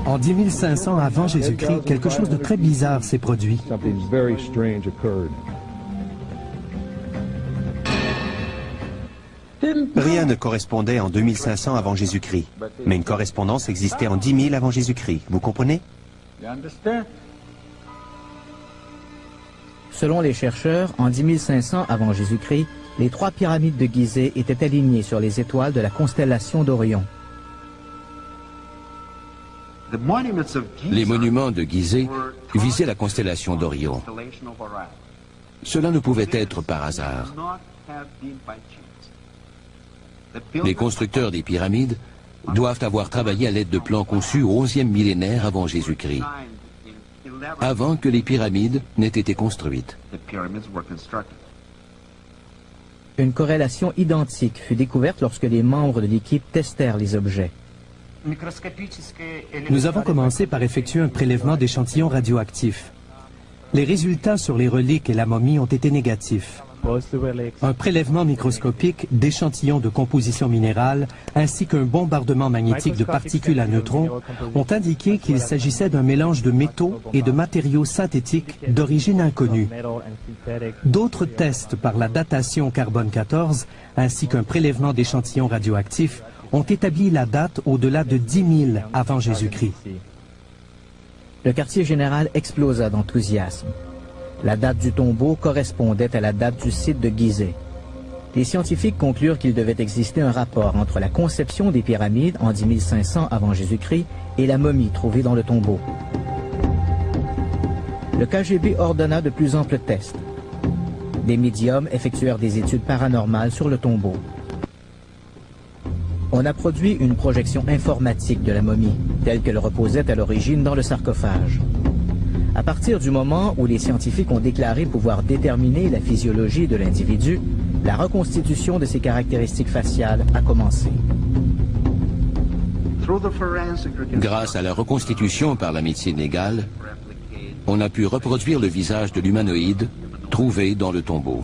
En dix mille cinq cents avant Jésus-Christ, quelque chose de très bizarre s'est produit. Rien ne correspondait en deux mille cinq cents avant Jésus-Christ, mais une correspondance existait en dix mille avant Jésus-Christ. Vous comprenez? Selon les chercheurs, en dix mille cinq cents avant Jésus-Christ, les trois pyramides de Gizeh étaient alignées sur les étoiles de la constellation d'Orion. Les monuments de Gizeh visaient la constellation d'Orion. Cela ne pouvait être par hasard. Les constructeurs des pyramides doivent avoir travaillé à l'aide de plans conçus au onzième millénaire avant Jésus-Christ, avant que les pyramides n'aient été construites. Une corrélation identique fut découverte lorsque les membres de l'équipe testèrent les objets. Nous avons commencé par effectuer un prélèvement d'échantillons radioactifs. Les résultats sur les reliques et la momie ont été négatifs. Un prélèvement microscopique d'échantillons de composition minérale ainsi qu'un bombardement magnétique de particules à neutrons ont indiqué qu'il s'agissait d'un mélange de métaux et de matériaux synthétiques d'origine inconnue. D'autres tests par la datation carbone quatorze ainsi qu'un prélèvement d'échantillons radioactifs ont établi la date au-delà de dix mille avant Jésus-Christ. Le quartier général explosa d'enthousiasme. La date du tombeau correspondait à la date du site de Gizeh. Les scientifiques conclurent qu'il devait exister un rapport entre la conception des pyramides en dix mille cinq cents avant Jésus-Christ et la momie trouvée dans le tombeau. Le K G B ordonna de plus amples tests. Des médiums effectuèrent des études paranormales sur le tombeau. On a produit une projection informatique de la momie, telle qu'elle reposait à l'origine dans le sarcophage. À partir du moment où les scientifiques ont déclaré pouvoir déterminer la physiologie de l'individu, la reconstitution de ses caractéristiques faciales a commencé. Grâce à la reconstitution par la médecine légale, on a pu reproduire le visage de l'humanoïde trouvé dans le tombeau.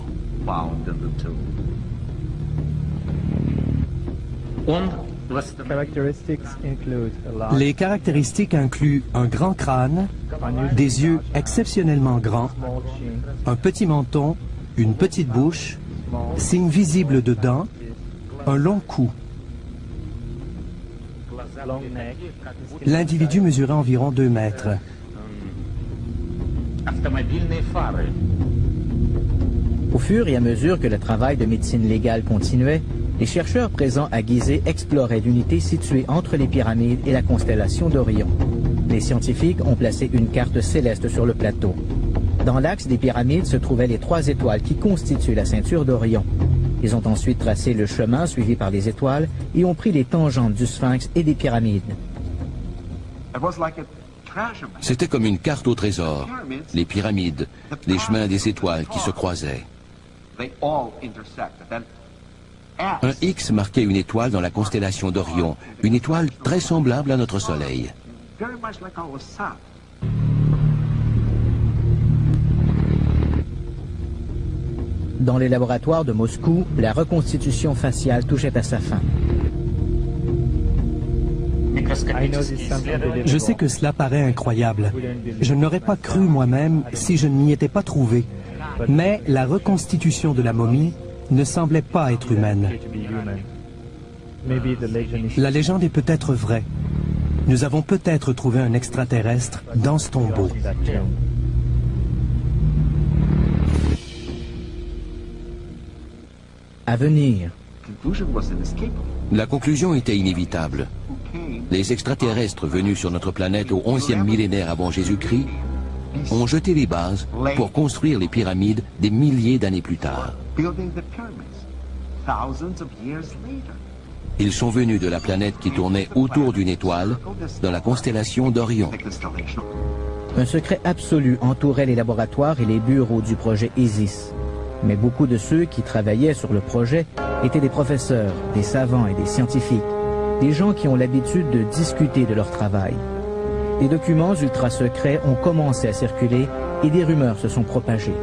Les caractéristiques incluent un grand crâne, des yeux exceptionnellement grands, un petit menton, une petite bouche, signes visibles de dents, un long cou. L'individu mesurait environ deux mètres. Au fur et à mesure que le travail de médecine légale continuait, les chercheurs présents à Gizeh exploraient l'unité située entre les pyramides et la constellation d'Orion. Les scientifiques ont placé une carte céleste sur le plateau. Dans l'axe des pyramides se trouvaient les trois étoiles qui constituent la ceinture d'Orion. Ils ont ensuite tracé le chemin suivi par les étoiles et ont pris les tangentes du sphinx et des pyramides. C'était comme une carte au trésor, les pyramides, les chemins des étoiles qui se croisaient. Un X marquait une étoile dans la constellation d'Orion, une étoile très semblable à notre Soleil. Dans les laboratoires de Moscou, la reconstitution faciale touchait à sa fin. Je sais que cela paraît incroyable. Je n'aurais pas cru moi-même si je ne m'y étais pas trouvé. Mais la reconstitution de la momie ne semblait pas être humaine. La légende est peut-être vraie. Nous avons peut-être trouvé un extraterrestre dans ce tombeau. À venir. La conclusion était inévitable. Les extraterrestres venus sur notre planète au onzième millénaire avant Jésus-Christ ont jeté les bases pour construire les pyramides des milliers d'années plus tard. Ils sont venus de la planète qui tournait autour d'une étoile dans la constellation d'Orion. Un secret absolu entourait les laboratoires et les bureaux du projet Isis. Mais beaucoup de ceux qui travaillaient sur le projet étaient des professeurs, des savants et des scientifiques, des gens qui ont l'habitude de discuter de leur travail. Des documents ultra secrets ont commencé à circuler et des rumeurs se sont propagées.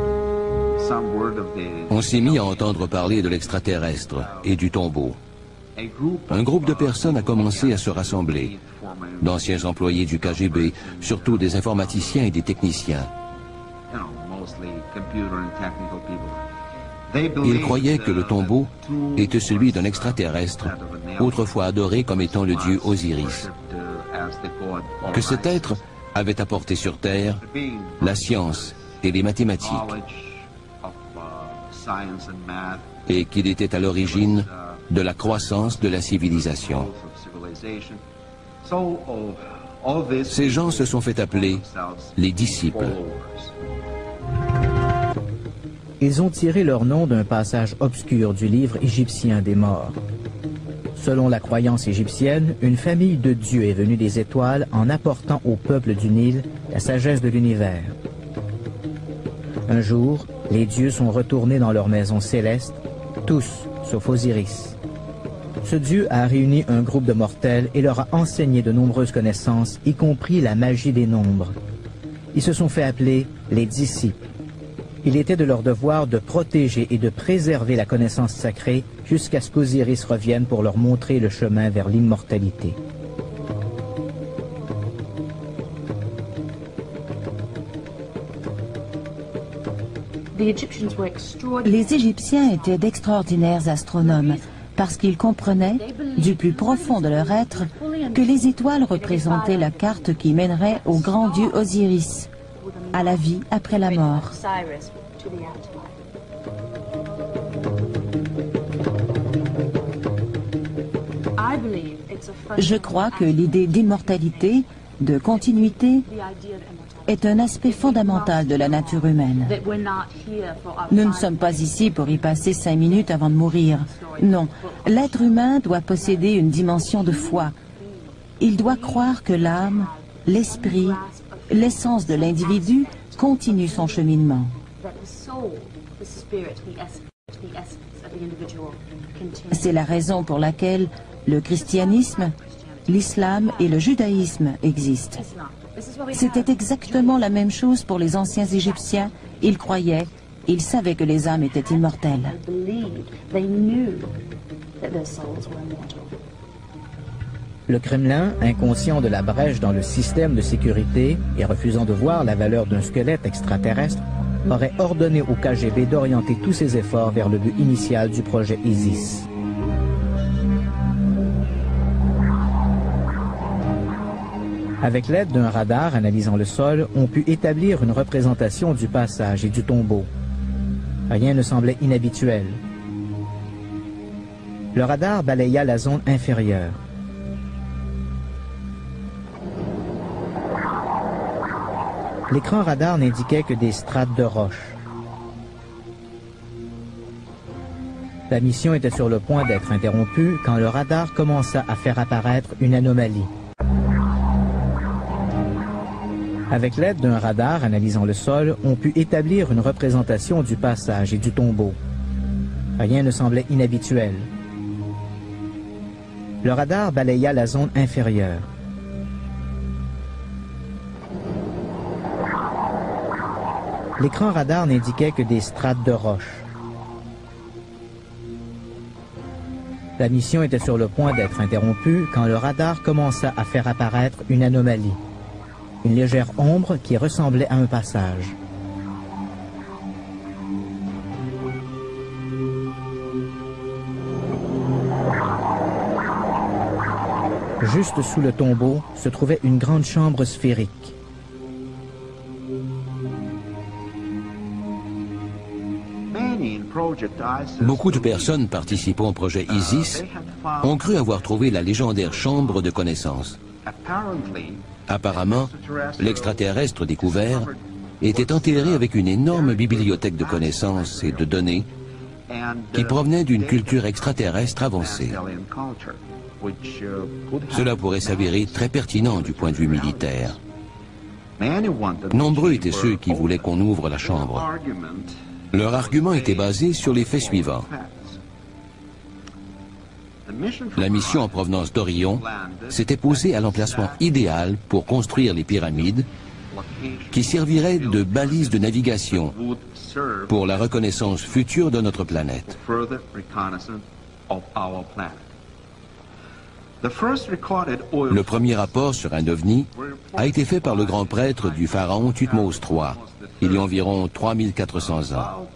On s'est mis à entendre parler de l'extraterrestre et du tombeau. un groupe de personnes a commencé à se rassembler. D'anciens employés du K G B, surtout des informaticiens et des techniciens. Ils croyaient que le tombeau était celui d'un extraterrestre, autrefois adoré comme étant le dieu Osiris. Que cet être avait apporté sur Terre la science et les mathématiques, et qu'il était à l'origine de la croissance de la civilisation. Ces gens se sont fait appeler les disciples. Ils ont tiré leur nom d'un passage obscur du livre égyptien des morts. Selon la croyance égyptienne, une famille de dieux est venue des étoiles en apportant au peuple du Nil la sagesse de l'univers. Un jour, les dieux sont retournés dans leur maison céleste, tous, sauf Osiris. Ce dieu a réuni un groupe de mortels et leur a enseigné de nombreuses connaissances, y compris la magie des nombres. Ils se sont fait appeler les disciples. Il était de leur devoir de protéger et de préserver la connaissance sacrée jusqu'à ce qu'Osiris revienne pour leur montrer le chemin vers l'immortalité. Les Égyptiens étaient d'extraordinaires astronomes parce qu'ils comprenaient, du plus profond de leur être, que les étoiles représentaient la carte qui mènerait au grand dieu Osiris, à la vie après la mort. Je crois que l'idée d'immortalité, de continuité, est un aspect fondamental de la nature humaine. Nous ne sommes pas ici pour y passer cinq minutes avant de mourir. Non, l'être humain doit posséder une dimension de foi. Il doit croire que l'âme, l'esprit, l'essence de l'individu continue son cheminement. C'est la raison pour laquelle le christianisme, l'islam et le judaïsme existent. C'était exactement la même chose pour les anciens Égyptiens. Ils croyaient, ils savaient que les âmes étaient immortelles. Le Kremlin, inconscient de la brèche dans le système de sécurité et refusant de voir la valeur d'un squelette extraterrestre, aurait ordonné au K G B d'orienter tous ses efforts vers le but initial du projet ISIS. Avec l'aide d'un radar analysant le sol, on put établir une représentation du passage et du tombeau. Rien ne semblait inhabituel. Le radar balaya la zone inférieure. L'écran radar n'indiquait que des strates de roches. La mission était sur le point d'être interrompue quand le radar commença à faire apparaître une anomalie. Avec l'aide d'un radar analysant le sol, on put établir une représentation du passage et du tombeau. Rien ne semblait inhabituel. Le radar balaya la zone inférieure. L'écran radar n'indiquait que des strates de roches. La mission était sur le point d'être interrompue quand le radar commença à faire apparaître une anomalie. Une légère ombre qui ressemblait à un passage. Juste sous le tombeau se trouvait une grande chambre sphérique. Beaucoup de personnes participant au projet ISIS ont cru avoir trouvé la légendaire chambre de connaissances. Apparemment, l'extraterrestre découvert était enterré avec une énorme bibliothèque de connaissances et de données qui provenaient d'une culture extraterrestre avancée. Cela pourrait s'avérer très pertinent du point de vue militaire. Nombreux étaient ceux qui voulaient qu'on ouvre la chambre. Leur argument était basé sur les faits suivants. La mission en provenance d'Orion s'était posée à l'emplacement idéal pour construire les pyramides qui serviraient de balises de navigation pour la reconnaissance future de notre planète. Le premier rapport sur un ovni a été fait par le grand prêtre du pharaon Thutmose trois, il y a environ trois mille quatre cents ans.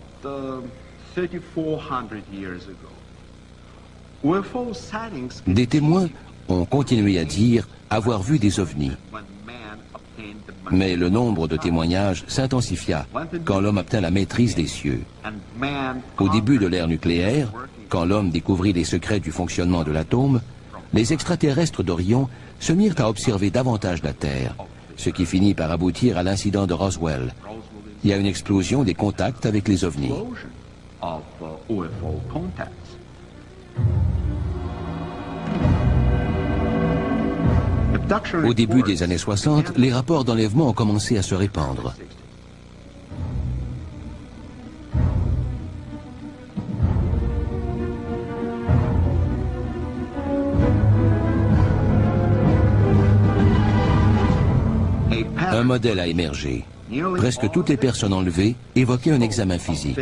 Des témoins ont continué à dire avoir vu des ovnis. Mais le nombre de témoignages s'intensifia quand l'homme obtint la maîtrise des cieux. Au début de l'ère nucléaire, quand l'homme découvrit les secrets du fonctionnement de l'atome, les extraterrestres d'Orion se mirent à observer davantage la Terre, ce qui finit par aboutir à l'incident de Roswell. Il y a une explosion des contacts avec les ovnis. Au début des années soixante, les rapports d'enlèvement ont commencé à se répandre. Un modèle a émergé. Presque toutes les personnes enlevées évoquaient un examen physique.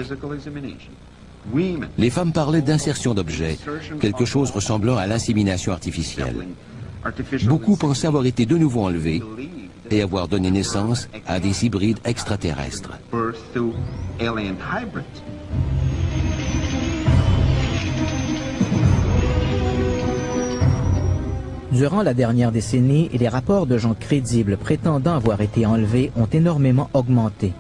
Les femmes parlaient d'insertion d'objets, quelque chose ressemblant à l'insémination artificielle. Beaucoup pensaient avoir été de nouveau enlevés et avoir donné naissance à des hybrides extraterrestres. Durant la dernière décennie, les rapports de gens crédibles prétendant avoir été enlevés ont énormément augmenté.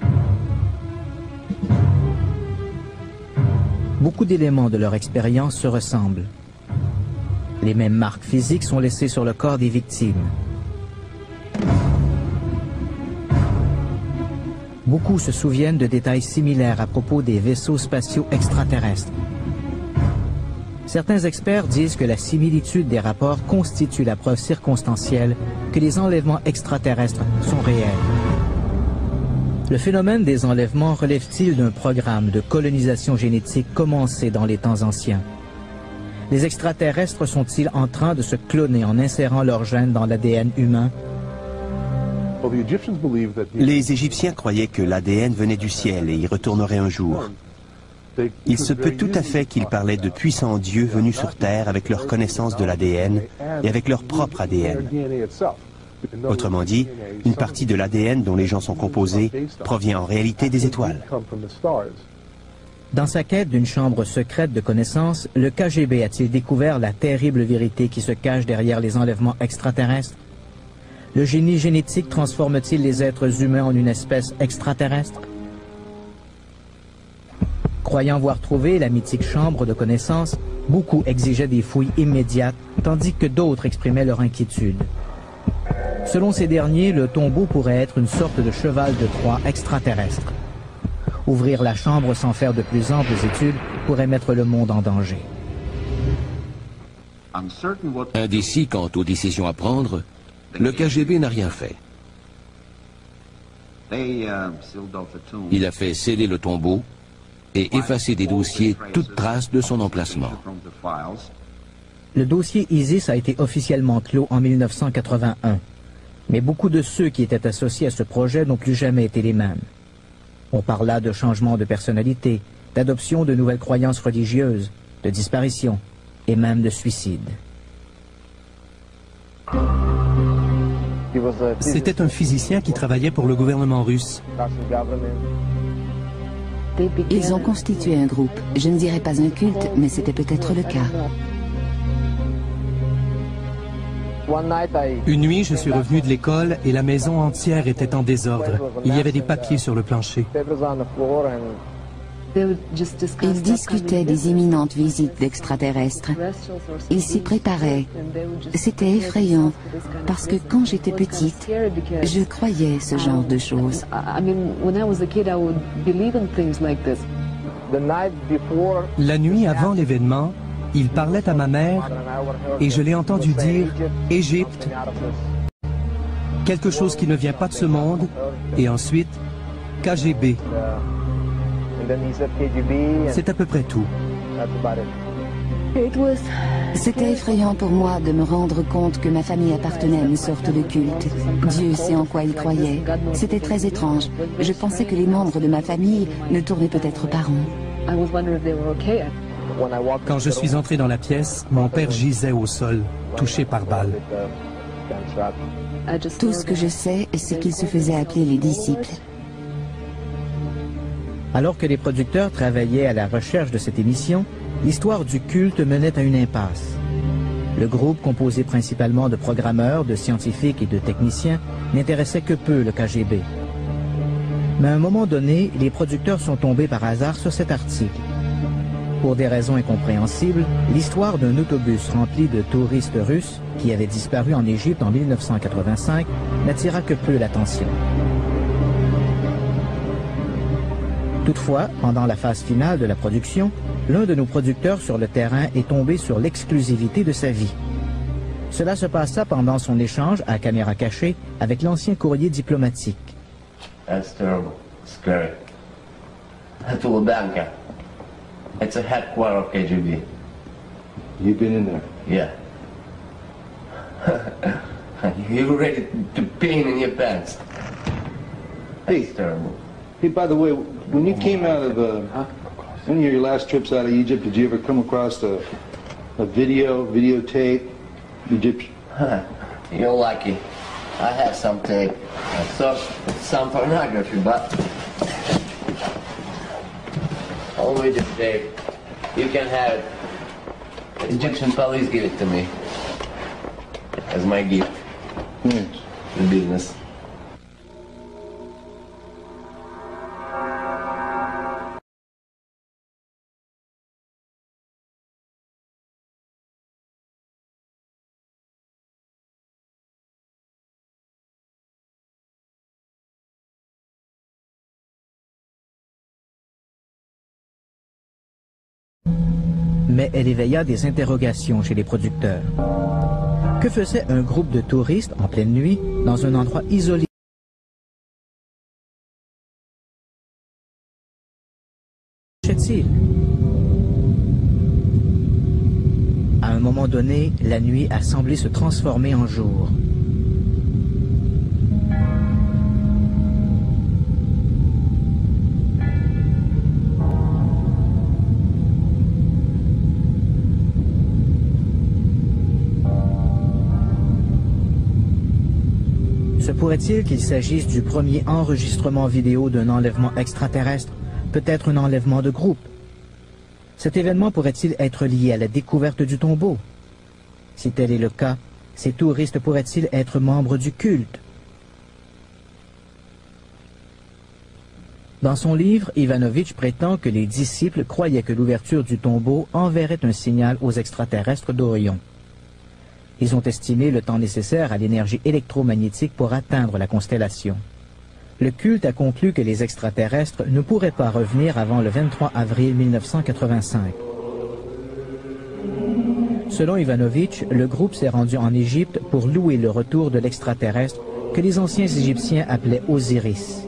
Beaucoup d'éléments de leur expérience se ressemblent. Les mêmes marques physiques sont laissées sur le corps des victimes. Beaucoup se souviennent de détails similaires à propos des vaisseaux spatiaux extraterrestres. Certains experts disent que la similitude des rapports constitue la preuve circonstancielle que les enlèvements extraterrestres sont réels. Le phénomène des enlèvements relève-t-il d'un programme de colonisation génétique commencé dans les temps anciens? Les extraterrestres sont-ils en train de se cloner en insérant leurs gènes dans l'A D N humain? Les Égyptiens croyaient que l'A D N venait du ciel et y retournerait un jour. Il se peut tout à fait qu'ils parlaient de puissants dieux venus sur Terre avec leur connaissance de l'A D N et avec leur propre A D N. Autrement dit, une partie de l'A D N dont les gens sont composés provient en réalité des étoiles. Dans sa quête d'une chambre secrète de connaissances, le K G B a-t-il découvert la terrible vérité qui se cache derrière les enlèvements extraterrestres? Le génie génétique transforme-t-il les êtres humains en une espèce extraterrestre? Croyant avoir trouvé la mythique chambre de connaissances, beaucoup exigeaient des fouilles immédiates, tandis que d'autres exprimaient leur inquiétude. Selon ces derniers, le tombeau pourrait être une sorte de cheval de Troie extraterrestre. Ouvrir la chambre sans faire de plus amples études pourrait mettre le monde en danger. Indécis quant aux décisions à prendre, le K G B n'a rien fait. Il a fait sceller le tombeau et effacer des dossiers toute trace de son emplacement. Le dossier ISIS a été officiellement clos en mille neuf cent quatre-vingt-un, mais beaucoup de ceux qui étaient associés à ce projet n'ont plus jamais été les mêmes. On parla de changement de personnalité, d'adoption de nouvelles croyances religieuses, de disparition et même de suicide. C'était un physicien qui travaillait pour le gouvernement russe. Ils ont constitué un groupe. Je ne dirais pas un culte, mais c'était peut-être le cas. Une nuit, je suis revenu de l'école et la maison entière était en désordre. Il y avait des papiers sur le plancher. Ils discutaient des imminentes visites d'extraterrestres. Ils s'y préparaient. C'était effrayant, parce que quand j'étais petite, je croyais ce genre de choses. La nuit avant l'événement, il parlait à ma mère et je l'ai entendu dire « Égypte », quelque chose qui ne vient pas de ce monde, et ensuite « K G B ». C'est à peu près tout. C'était effrayant pour moi de me rendre compte que ma famille appartenait à une sorte de culte. Dieu sait en quoi il croyait. C'était très étrange. Je pensais que les membres de ma famille ne tournaient peut-être pas rond. Quand je suis entré dans la pièce, mon père gisait au sol, touché par balle. Tout ce que je sais, c'est qu'ils se faisaient appeler les disciples. Alors que les producteurs travaillaient à la recherche de cette émission, l'histoire du culte menait à une impasse. Le groupe, composé principalement de programmeurs, de scientifiques et de techniciens, n'intéressait que peu le K G B. Mais à un moment donné, les producteurs sont tombés par hasard sur cet article. Pour des raisons incompréhensibles, l'histoire d'un autobus rempli de touristes russes qui avait disparu en Égypte en mille neuf cent quatre-vingt-cinq n'attira que peu l'attention. Toutefois, pendant la phase finale de la production, l'un de nos producteurs sur le terrain est tombé sur l'exclusivité de sa vie. Cela se passa pendant son échange à caméra cachée avec l'ancien courrier diplomatique. That's terrible. Scary. To Lubanka. It's a headquarter of K G B. You've been in there? Yeah. You're ready to pee in your pants. Hey, That's terrible. Hey, by the way, when you came out of uh, one of your last trips out of Egypt, did you ever come across a, a video, videotape, Egyptian? Huh. You're lucky. I have some tape. I saw some pornography, but only the tape. You can have it. Egyptian police give it to me as my gift. Yes. The business. Mais elle éveilla des interrogations chez les producteurs. Que faisait un groupe de touristes en pleine nuit dans un endroit isolé? Qu'est-il? À un moment donné, la nuit a semblé se transformer en jour. Se pourrait-il qu'il s'agisse du premier enregistrement vidéo d'un enlèvement extraterrestre, peut-être un enlèvement de groupe? Cet événement pourrait-il être lié à la découverte du tombeau? Si tel est le cas, ces touristes pourraient-ils être membres du culte? Dans son livre, Ivanovitch prétend que les disciples croyaient que l'ouverture du tombeau enverrait un signal aux extraterrestres d'Orion. Ils ont estimé le temps nécessaire à l'énergie électromagnétique pour atteindre la constellation. Le culte a conclu que les extraterrestres ne pourraient pas revenir avant le vingt-trois avril mille neuf cent quatre-vingt-cinq. Selon Ivanovitch, le groupe s'est rendu en Égypte pour louer le retour de l'extraterrestre que les anciens Égyptiens appelaient Osiris.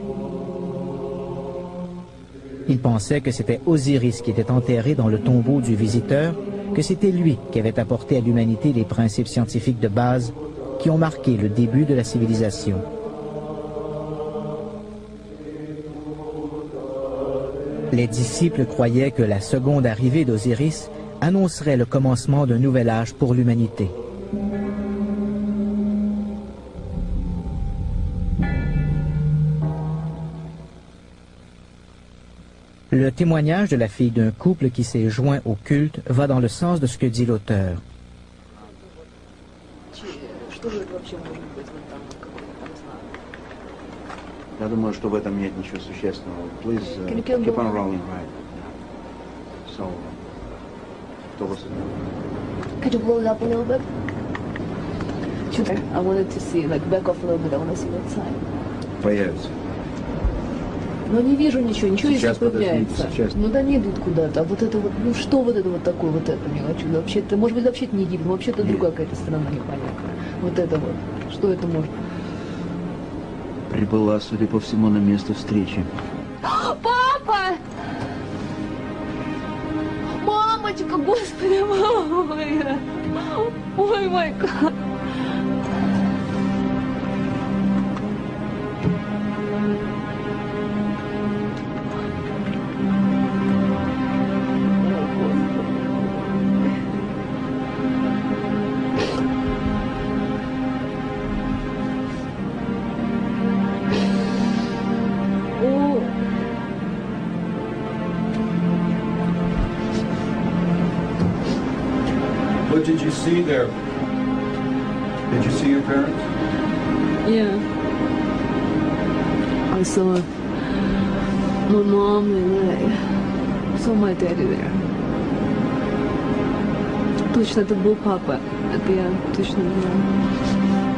Ils pensaient que c'était Osiris qui était enterré dans le tombeau du visiteur, que c'était lui qui avait apporté à l'humanité les principes scientifiques de base qui ont marqué le début de la civilisation. Les disciples croyaient que la seconde arrivée d'Osiris annoncerait le commencement d'un nouvel âge pour l'humanité. Le témoignage de la fille d'un couple qui s'est joint au culte va dans le sens de ce que dit l'auteur. Я думаю, что в этом нет ничего существенного. Please uh, keep on rolling, right? So, кто вас? Could you blow it up a little bit? I wanted to see, like, back off a little bit. I want to see that side. Появится. Но не вижу ничего, ничего не появляется. Ну да не идут куда-то. А вот это вот, ну что вот это вот такое, вот это мелочь? Вообще-то, может быть, вообще-то не Египет, вообще-то другая какая-то страна непонятная. Вот это вот. Что это может? Прибыла, судя по всему, на место встречи. Папа! Мамочка, господи, мама моя! Ой, мой гад! see their... Did you see your parents? Yeah. I saw my mom and I saw my daddy there. Точно это был папа. Это я точно знаю.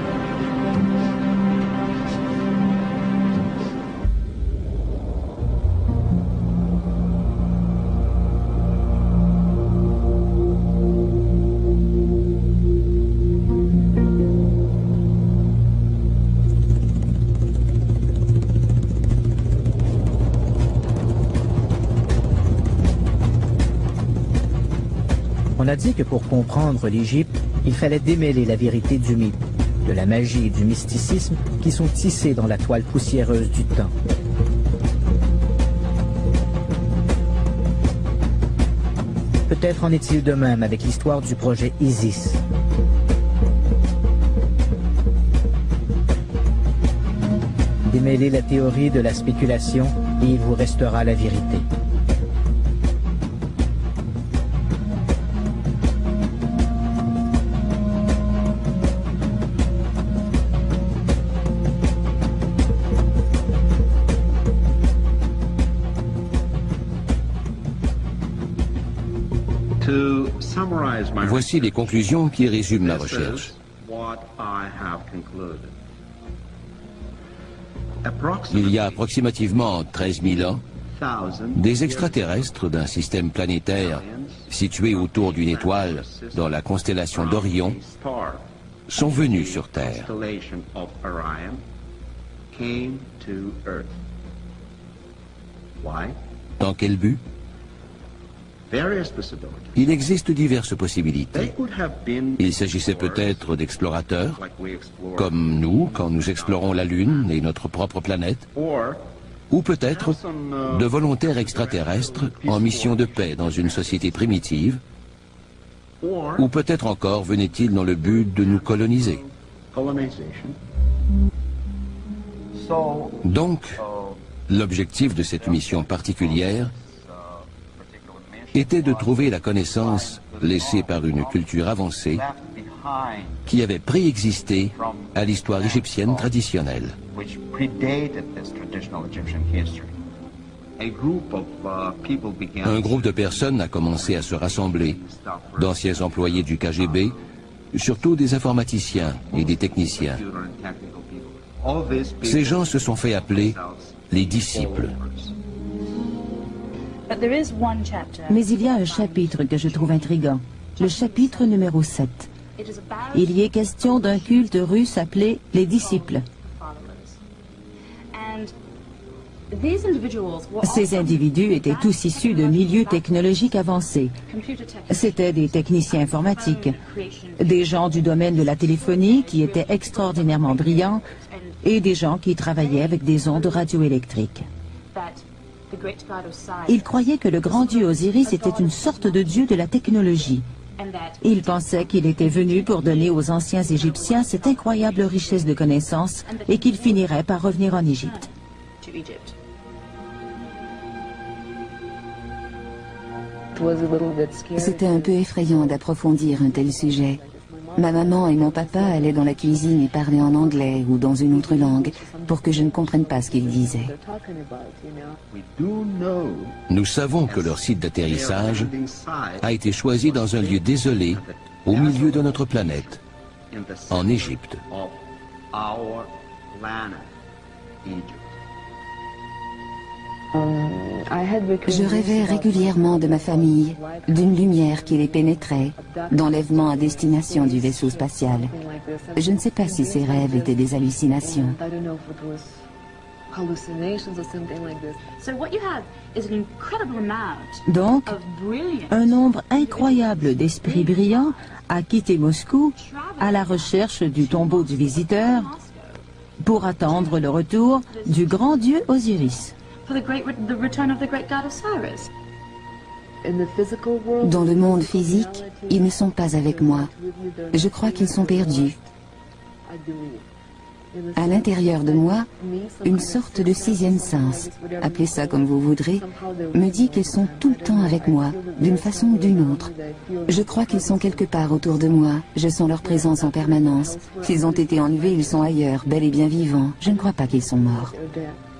On a dit que pour comprendre l'Égypte, il fallait démêler la vérité du mythe, de la magie et du mysticisme qui sont tissés dans la toile poussiéreuse du temps. Peut-être en est-il de même avec l'histoire du projet Isis. Démêlez la théorie de la spéculation et il vous restera la vérité. Voici les conclusions qui résument la recherche. Il y a approximativement treize mille ans, des extraterrestres d'un système planétaire situé autour d'une étoile dans la constellation d'Orion sont venus sur Terre. Dans quel but? Il existe diverses possibilités. Il s'agissait peut-être d'explorateurs, comme nous quand nous explorons la Lune et notre propre planète, ou peut-être de volontaires extraterrestres en mission de paix dans une société primitive, ou peut-être encore venaient-ils dans le but de nous coloniser. Donc, l'objectif de cette mission particulière était de trouver la connaissance laissée par une culture avancée qui avait préexisté à l'histoire égyptienne traditionnelle. Un groupe de personnes a commencé à se rassembler, d'anciens employés du K G B, surtout des informaticiens et des techniciens. Ces gens se sont fait appeler les disciples. Mais il y a un chapitre que je trouve intriguant, le chapitre numéro sept. Il y est question d'un culte russe appelé les disciples. Ces individus étaient tous issus de milieux technologiques avancés. C'étaient des techniciens informatiques, des gens du domaine de la téléphonie qui étaient extraordinairement brillants et des gens qui travaillaient avec des ondes radioélectriques. Ils croyaient que le grand dieu Osiris était une sorte de dieu de la technologie. Ils pensaient qu'il était venu pour donner aux anciens Égyptiens cette incroyable richesse de connaissances et qu'il finirait par revenir en Égypte. C'était un peu effrayant d'approfondir un tel sujet. Ma maman et mon papa allaient dans la cuisine et parlaient en anglais ou dans une autre langue pour que je ne comprenne pas ce qu'ils disaient. Nous savons que leur site d'atterrissage a été choisi dans un lieu désolé au milieu de notre planète, en Égypte. Je rêvais régulièrement de ma famille, d'une lumière qui les pénétrait, d'enlèvement à destination du vaisseau spatial. Je ne sais pas si ces rêves étaient des hallucinations. Donc, un nombre incroyable d'esprits brillants a quitté Moscou à la recherche du tombeau du visiteur pour attendre le retour du grand dieu Osiris. Dans le monde physique, ils ne sont pas avec moi. Je crois qu'ils sont perdus. À l'intérieur de moi, une sorte de sixième sens, appelez ça comme vous voudrez, me dit qu'ils sont tout le temps avec moi, d'une façon ou d'une autre. Je crois qu'ils sont quelque part autour de moi, je sens leur présence en permanence. S'ils ont été enlevés, ils sont ailleurs, bel et bien vivants. Je ne crois pas qu'ils sont morts.